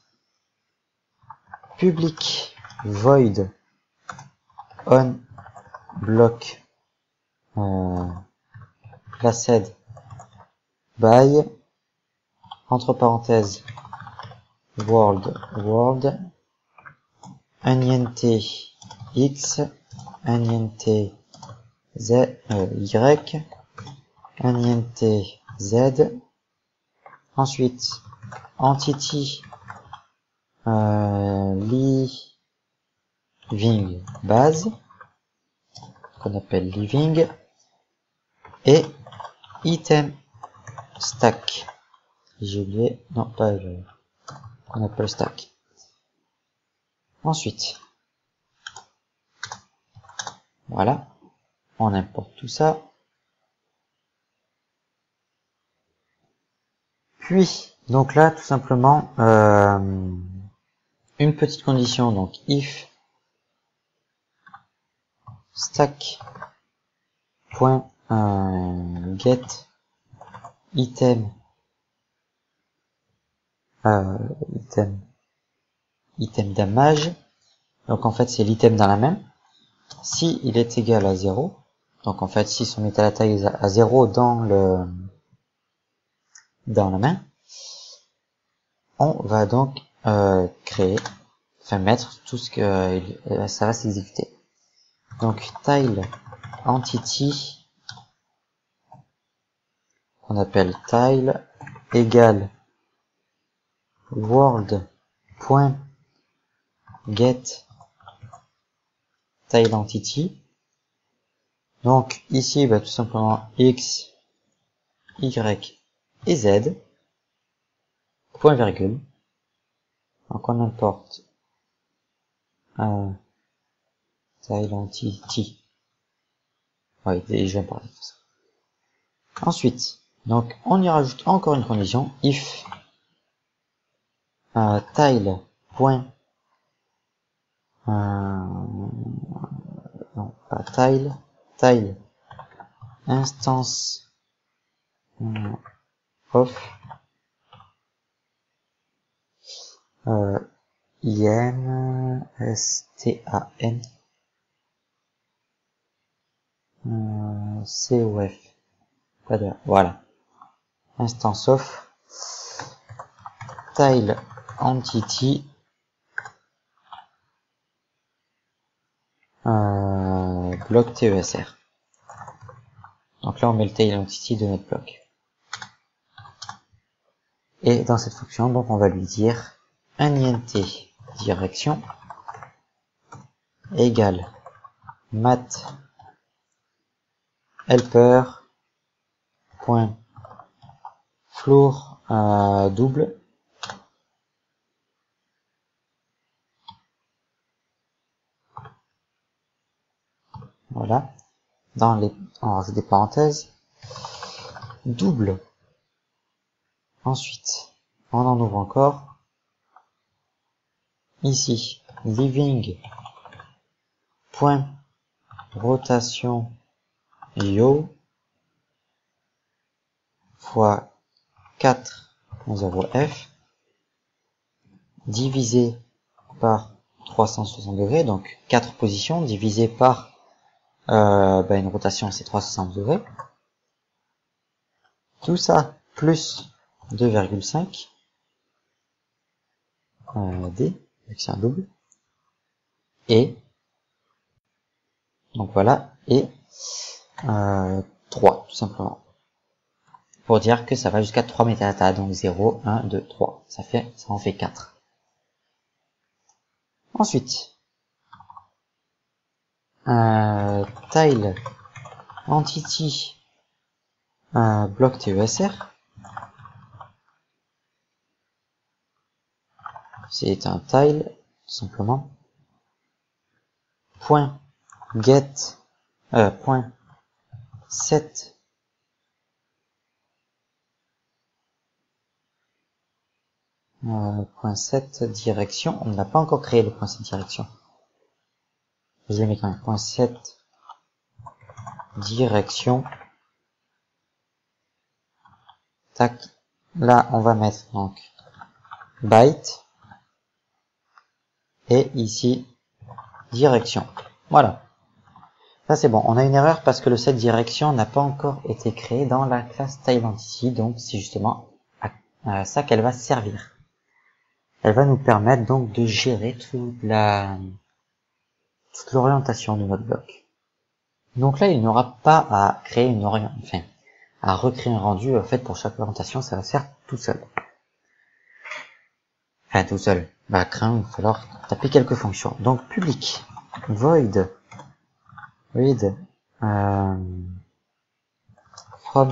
Public void on block euh, classed by entre parenthèses world world int x int z euh, y int z, ensuite entity euh, living base qu'on appelle living et item stack. J'ai oublié, non pas le qu'on appelle stack. Ensuite, voilà, on importe tout ça. Puis, donc là, tout simplement, euh, une petite condition, donc if stack point euh, get item euh, item item damage, donc en fait c'est l'item dans la même, si il est égal à zéro, donc en fait si son metadata est à zéro dans le dans la main, on va donc euh, créer, enfin mettre tout ce que euh, ça va s'exécuter. Donc tile entity qu'on appelle tile égale world point get tile entity Donc ici, bah, tout simplement x, y et z, point virgule. Donc on importe euh, style entity. Oui, déjà parlé de ça. Ensuite, donc on y rajoute encore une condition, if euh, tile point euh, non pas tile tile instance euh, of euh, in stan euh, cof pas de voilà instance of tile entity euh, bloc T E S R. Donc là on met le tile entity de notre bloc. Et dans cette fonction, donc on va lui dire un int direction égale mat helper point floor euh, double voilà dans les on rajoute des parenthèses double. Ensuite on en ouvre encore ici living point rotation yo fois quatre point zéro f divisé par trois cent soixante degrés, donc quatre positions divisé par euh, bah une rotation c'est trois cent soixante degrés. Tout ça plus deux virgule cinq euh, D, vu que c'est un double. Et donc voilà, et euh, trois tout simplement. Pour dire que ça va jusqu'à trois métadatas, donc zéro, un, deux, trois. Ça fait ça en fait quatre. Ensuite, euh, tile entity euh, bloc T E S R. C'est un tile, tout simplement. Point get euh, point set euh, point set direction. On n'a pas encore créé le point set direction. Je le mets quand même. Point set direction. Tac. Là, on va mettre donc byte et ici direction. Voilà. Ça c'est bon. On a une erreur parce que le set direction n'a pas encore été créé dans la classe TileEntity, donc c'est justement à, à ça qu'elle va servir. Elle va nous permettre donc de gérer toute la toute l'orientation de notre bloc. Donc là, il n'y aura pas à créer une orientation, enfin, à recréer un rendu en fait pour chaque orientation, ça va se faire tout seul. Enfin, tout seul. Bah, craint, il va falloir taper quelques fonctions. Donc, public, void, read, euh, from,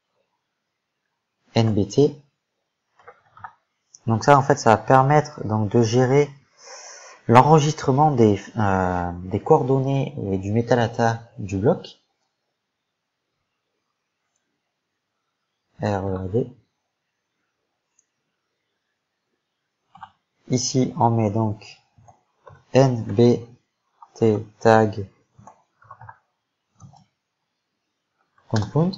nbt. Donc ça, en fait, ça va permettre donc de gérer l'enregistrement des, euh, des coordonnées et du metadata du bloc. red. Ici, on met donc nbt tag compound,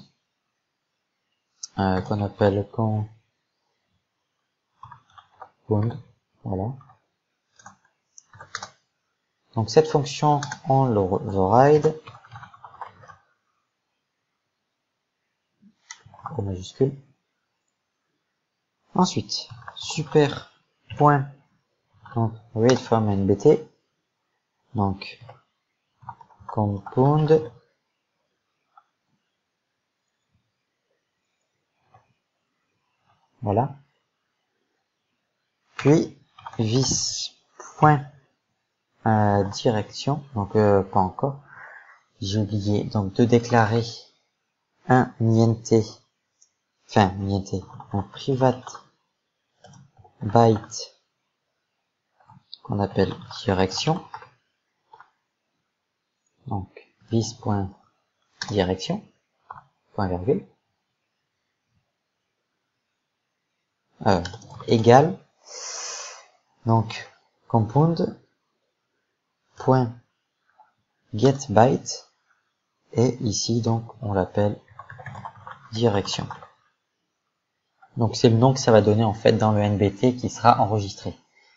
euh, qu'on appelle compound, voilà. Donc cette fonction, on l'override au majuscule. Ensuite, super point donc read from nbt, donc compound voilà. Puis vis point euh, direction, donc euh, pas encore. j'ai oublié donc de déclarer un int, enfin un int, un private byte qu'on appelle direction. Donc vis.direction, point virgule, euh, égale, donc compound point get byte, et ici donc on l'appelle direction. Donc c'est le nom que ça va donner en fait dans le N B T qui sera enregistré.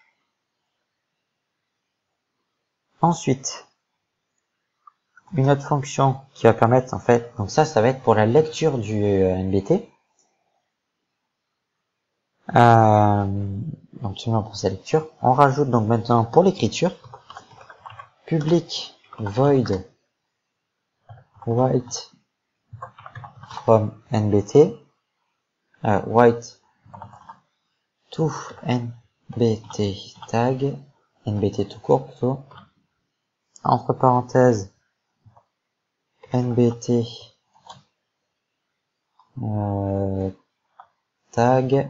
Ensuite, une autre fonction qui va permettre en fait, donc ça ça va être pour la lecture du N B T. Euh, donc seulement pour sa lecture. On rajoute donc maintenant pour l'écriture public void write from N B T, euh, write to N B T tag, N B T tout court plutôt, entre parenthèses N B T euh, tag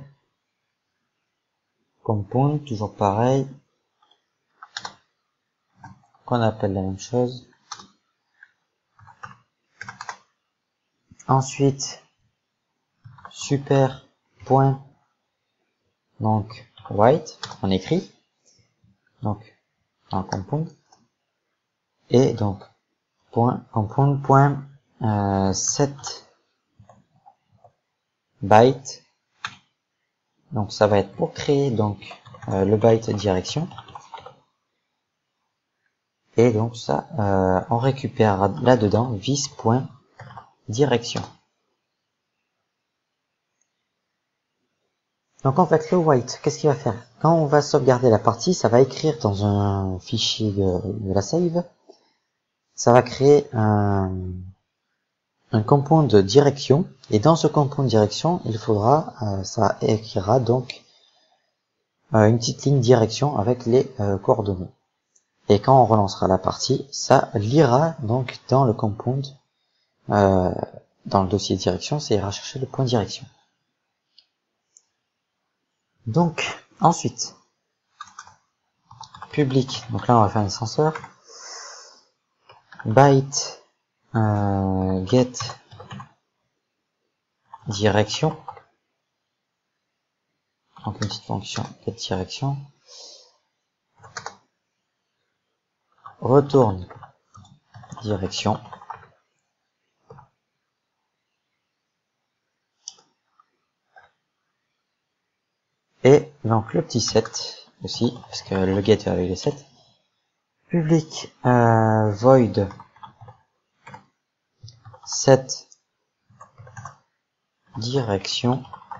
compound, toujours pareil, qu'on appelle la même chose. Ensuite, super point, donc write, on écrit, donc en compound, et donc point compound point euh, set byte, donc ça va être pour créer donc euh, le byte direction, et donc ça euh, on récupère là dedans vis.direction. Donc en fait le write, qu'est-ce qu'il va faire? Quand on va sauvegarder la partie, ça va écrire dans un fichier de, de la save, ça va créer un, un compound de direction, et dans ce compound de direction, il faudra, euh, ça écrira donc euh, une petite ligne direction avec les euh, coordonnées. Et quand on relancera la partie, ça lira donc dans le compound, euh, dans le dossier direction, ça ira chercher le point direction. Donc ensuite, public, donc là on va faire un ascenseur, byte euh, get direction, donc une petite fonction get direction, retourne direction, et donc le petit set aussi, parce que le get va avec le set, public euh, void set direction,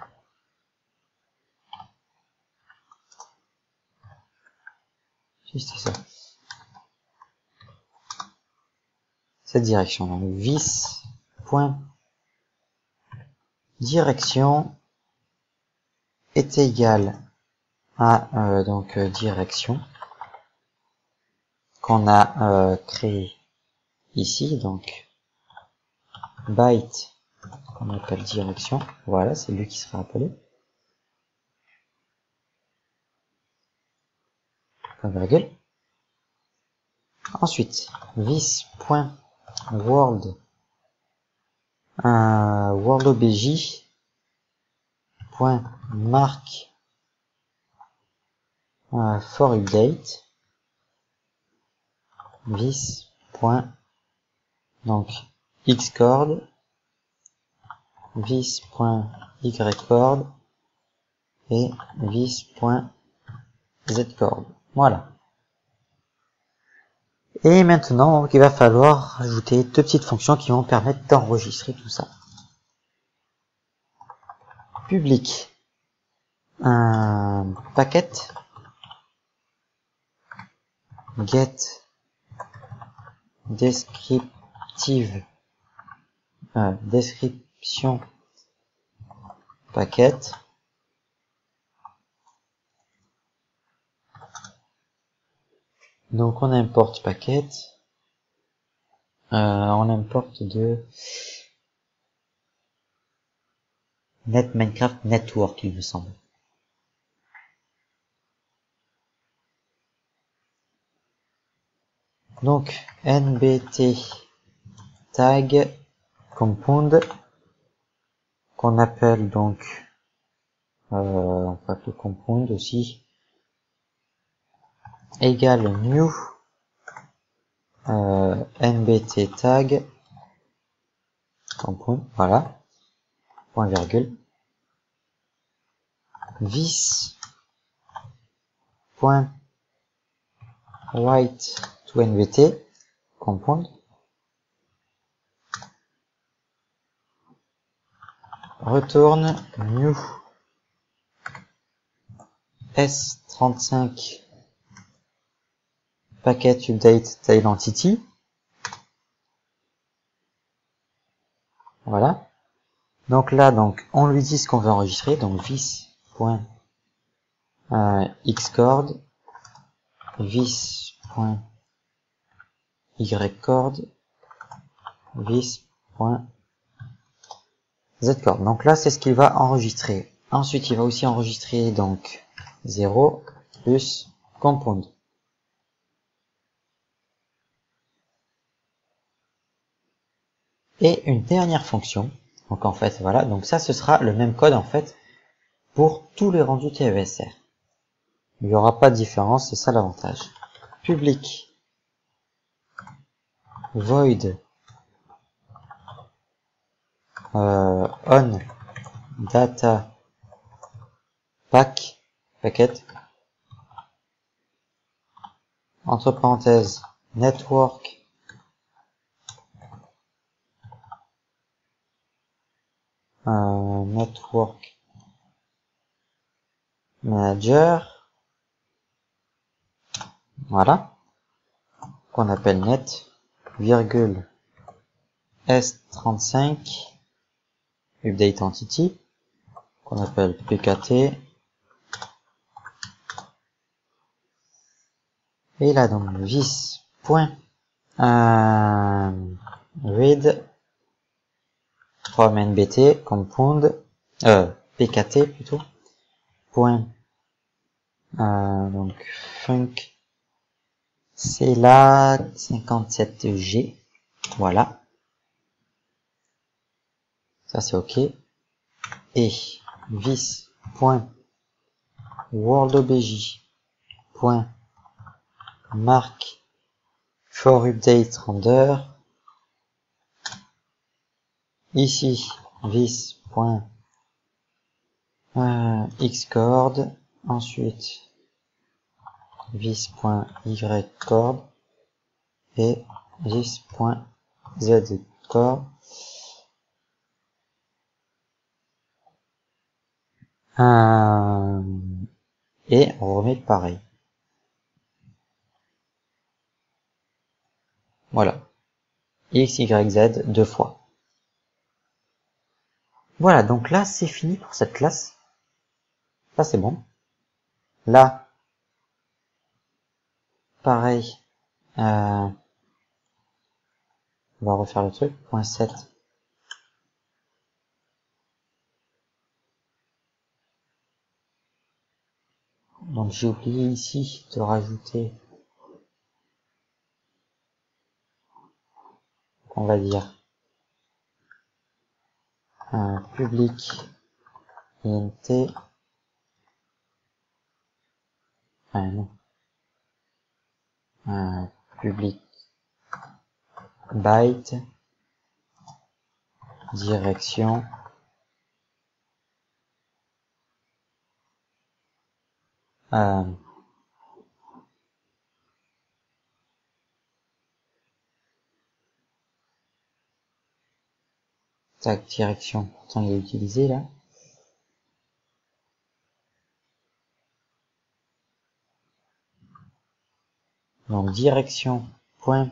si c'est ça, cette direction, donc vis point direction est égal à euh, donc euh, direction qu'on a euh, créé ici, donc byte qu'on appelle direction, voilà, c'est lui qui sera appelé, point virgule. Ensuite vis.world un world obj point mark euh, for update vis point donc xcord vis point ycord et vis point zcord. Voilà. Et maintenant, donc, il va falloir ajouter deux petites fonctions qui vont permettre d'enregistrer tout ça. Public un packet get descriptive euh, description packet donc on importe packet Euh, on importe de Net Minecraft Network, il me semble. Donc, nbt tag compound, qu'on appelle donc, euh, on peut appeler compound aussi, égale new euh, nbt tag compound, voilà, point virgule, this point write to nbt compound, retourne new S trente-cinq packet update tail entity. Voilà. Donc là, donc, on lui dit ce qu'on veut enregistrer. Donc, vis.xchord, vis.ychord, vis.zchord. Donc là, c'est ce qu'il va enregistrer. Ensuite, il va aussi enregistrer, donc, zéro plus compound. Et une dernière fonction. Donc, en fait, voilà. Donc, ça, ce sera le même code, en fait, pour tous les rendus T V S R. Il n'y aura pas de différence, c'est ça l'avantage. Public void euh, on data pack packet entre parenthèses network euh, network manager, voilà, qu'on appelle net virgule S trente-cinq update entity, qu'on appelle pkt, et là donc vis point euh, read from nbt compound euh, pkt plutôt point euh, donc func c'est la cinquante-sept G, voilà, ça c'est ok, et vis point worldobj point mark for update render, ici vis point euh, xchord, ensuite vis.ychord et vis.zchord. Euh, et on remet pareil. Voilà. X, Y, Z deux fois. Voilà, donc là c'est fini pour cette classe. Là c'est bon. Là, pareil. Euh, on va refaire le truc. Point sept. Donc j'ai oublié ici de rajouter, on va dire, un public int, enfin non, un public byte direction euh, tac direction, pourtant il est utilisé là. Donc direction point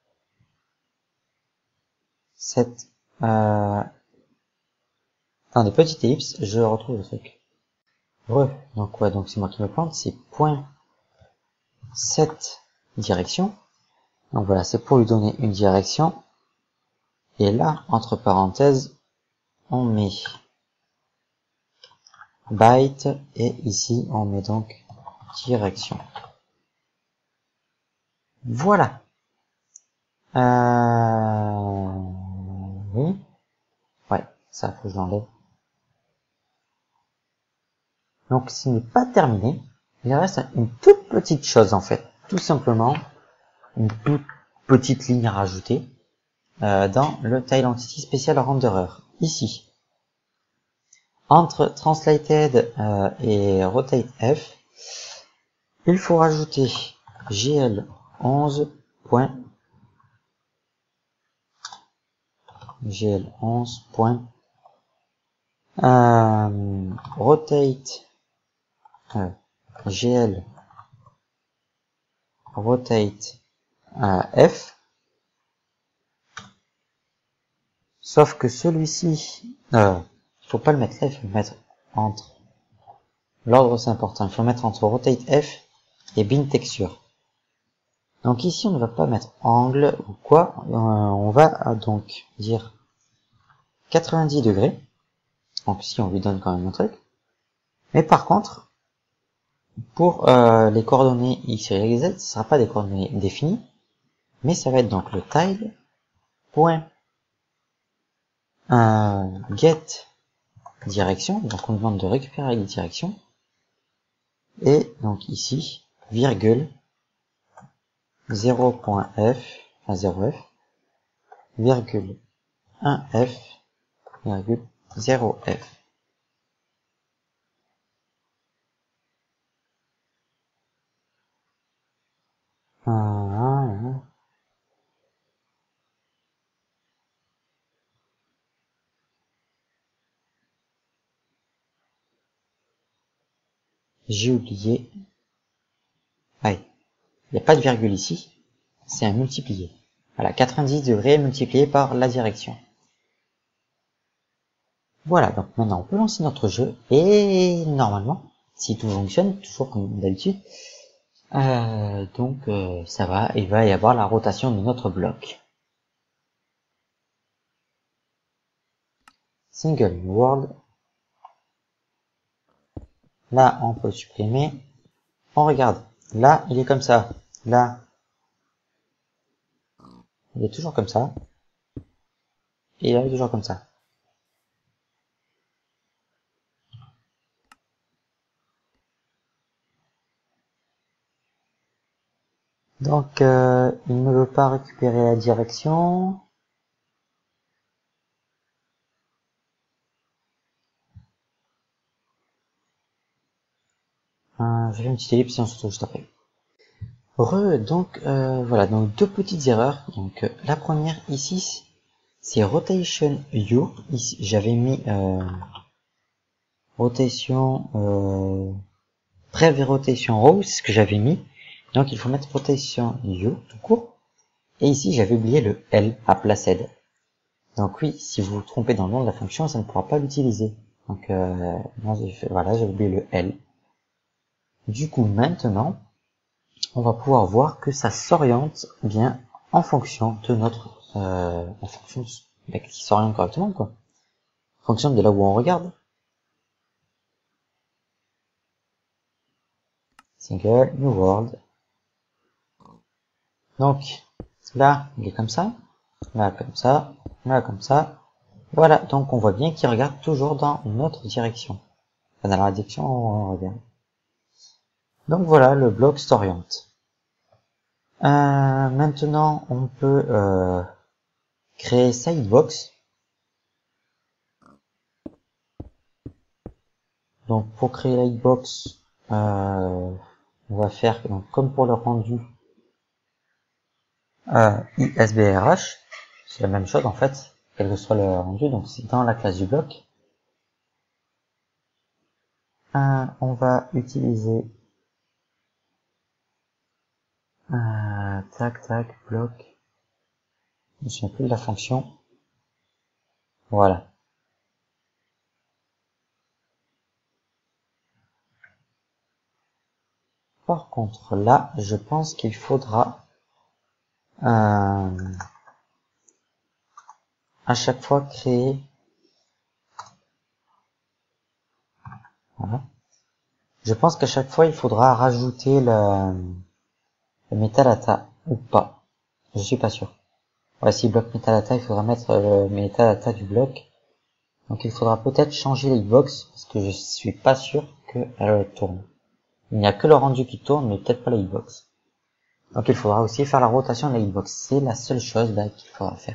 set euh, attendez, petite ellipse, je retrouve le truc. Re, donc ouais, donc c'est moi qui me plante, c'est point set direction. Donc voilà, c'est pour lui donner une direction. Et là, entre parenthèses, on met byte et ici on met donc direction. Voilà. Euh... Oui. Ouais, ça faut que je l'enlève. Donc ce n'est pas terminé. Il reste une toute petite chose en fait. Tout simplement, une toute petite ligne à rajouter euh, dans le Tile Entity Special Renderer. Ici. Entre Translated euh, et Rotate F, il faut rajouter G L onze. G L onze. Euh, rotate euh, G L rotate euh, F, sauf que celui-ci, euh, il faut pas le mettre là, il faut le mettre entre. L'ordre c'est important, il faut le mettre entre rotate F et bin texture. Donc ici on ne va pas mettre angle ou quoi, euh, on va donc dire quatre-vingt-dix degrés. Donc ici on lui donne quand même un truc. Mais par contre, pour euh, les coordonnées X, Y, Z, ce ne sera pas des coordonnées définies, mais ça va être donc le tile point euh, get direction, donc on demande de récupérer les directions, et donc ici, virgule, zéro point f, enfin zéro f, virgule un f, virgule zéro f. J'ai oublié. Ouais, il n'y a pas de virgule ici, c'est un multiplié. Voilà, quatre-vingt-dix degrés multiplié par la direction. Voilà, donc maintenant on peut lancer notre jeu, et normalement, si tout fonctionne, toujours comme d'habitude, euh, donc euh, ça va, il va y avoir la rotation de notre bloc. Single New World. Là, on peut supprimer. On regarde. Là, il est comme ça. Là, il est toujours comme ça. Et là, il est toujours comme ça. Donc, euh, il ne veut pas récupérer la direction. Euh, je vais une petite ellipse et on se retrouve juste après. Re, donc, euh, voilà, donc deux petites erreurs. Donc, euh, la première ici, c'est rotation U. Ici, j'avais mis euh, rotation, euh, brève rotation row, c'est ce que j'avais mis. Donc, il faut mettre rotation U tout court. Et ici, j'avais oublié le L à placed. Donc oui, si vous vous trompez dans le nom de la fonction, ça ne pourra pas l'utiliser. Donc euh, moi, j'ai fait, voilà, j'ai oublié le L. Du coup, maintenant, on va pouvoir voir que ça s'oriente bien en fonction de notre, euh, en fonction de, qui s'oriente correctement, quoi. En fonction de là où on regarde. Single, New World. Donc, là, il est comme ça. Là, comme ça. Là, comme ça. Voilà, donc on voit bien qu'il regarde toujours dans notre direction. Enfin, dans la direction où on regarde. Donc voilà, le bloc s'oriente. Euh, maintenant, on peut euh, créer Sidebox. Donc pour créer Sidebox, euh, on va faire donc, comme pour le rendu euh, I S B R H. C'est la même chose en fait, quel que soit le rendu. Donc c'est dans la classe du bloc. Euh, on va utiliser euh, tac tac bloc. Je ne me souviens plus de la fonction. Voilà. Par contre, là, je pense qu'il faudra euh, à chaque fois créer, voilà. Je pense qu'à chaque fois il faudra rajouter le, le metadata ou pas. Je suis pas sûr. Ouais, si bloc metadata, il faudra mettre le metadata du bloc. Donc il faudra peut-être changer la hitbox parce que je suis pas sûr qu'elle tourne. Il n'y a que le rendu qui tourne, mais peut-être pas la hitbox. Donc il faudra aussi faire la rotation de la hitbox. C'est la seule chose bah, qu'il faudra faire.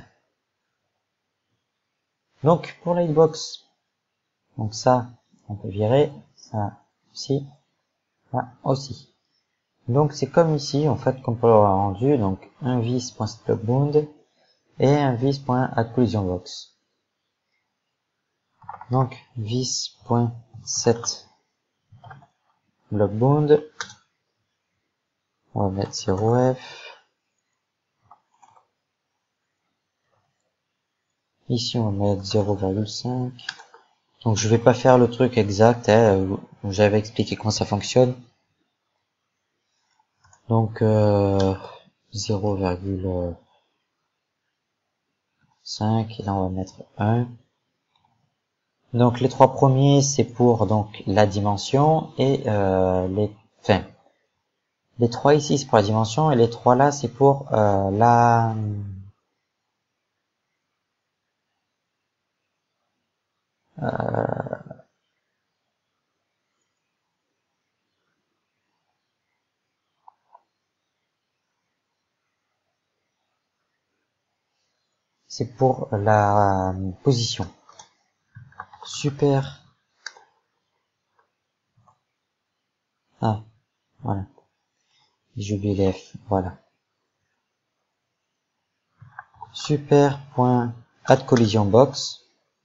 Donc pour la hitbox, donc ça, on peut virer, ça aussi, ça aussi. Donc c'est comme ici, en fait, comme pour le rendu, donc un vis.stopbound et un vis.addCollisionBox. Donc vis.set blockbound, on va mettre zéro F. Ici on va mettre zéro virgule cinq. Donc je vais pas faire le truc exact, hein, j'avais expliqué comment ça fonctionne. Donc euh, zéro virgule cinq et là on va mettre un. Donc les trois premiers c'est pour donc la dimension et euh, les enfin les trois ici c'est pour la dimension et les trois là c'est pour euh, la euh, c'est pour la position. Super. Ah, voilà. J'ai oublié les F, voilà. Super.addCollisionBox.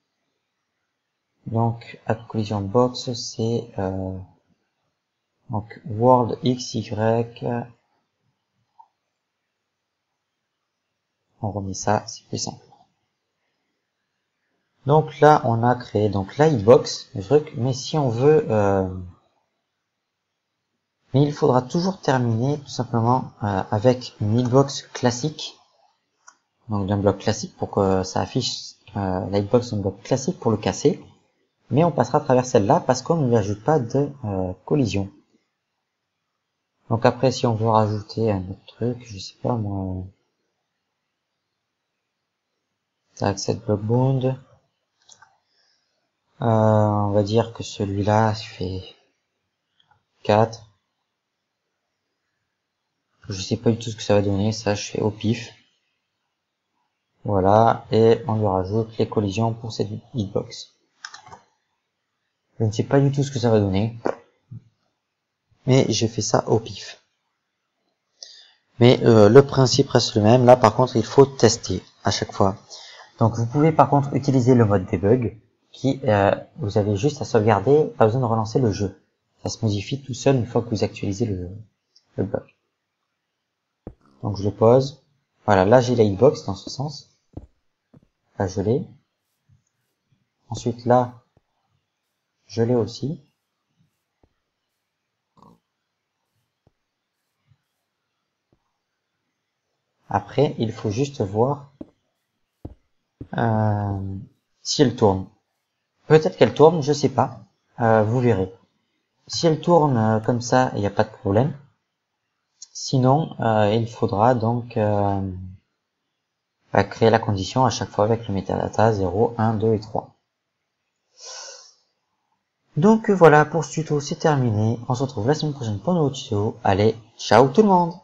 Donc, addCollisionBox, c'est euh, donc world x y. On remet ça, c'est plus simple. Donc là, on a créé donc la hitbox, le truc. Mais si on veut, euh, mais il faudra toujours terminer tout simplement euh, avec une hitbox classique. Donc d'un bloc classique pour que ça affiche euh, la hitbox d'un bloc classique pour le casser. Mais on passera à travers celle-là parce qu'on ne lui ajoute pas de euh, collision. Donc après, si on veut rajouter un autre truc, je sais pas moi, ça accepte blockbound. Euh, on va dire que celui-là fait quatre. Je sais pas du tout ce que ça va donner, ça je fais au pif. Voilà, et on lui rajoute les collisions pour cette hitbox. Je ne sais pas du tout ce que ça va donner, mais j'ai fait ça au pif. Mais euh, le principe reste le même. Là par contre il faut tester à chaque fois. Donc vous pouvez par contre utiliser le mode debug qui euh, vous avez juste à sauvegarder, pas besoin de relancer le jeu. Ça se modifie tout seul une fois que vous actualisez le, le bug. Donc je le pose. Voilà, là j'ai la hitbox dans ce sens. Là je l'ai. Ensuite là je l'ai aussi. Après il faut juste voir euh, si elle tourne. Peut-être qu'elle tourne, je sais pas. Euh, vous verrez. Si elle tourne euh, comme ça, il n'y a pas de problème. Sinon, euh, il faudra donc euh, bah, créer la condition à chaque fois avec le metadata zéro, un, deux et trois. Donc voilà, pour ce tuto c'est terminé. On se retrouve la semaine prochaine pour un nouveau tuto. Allez, ciao tout le monde!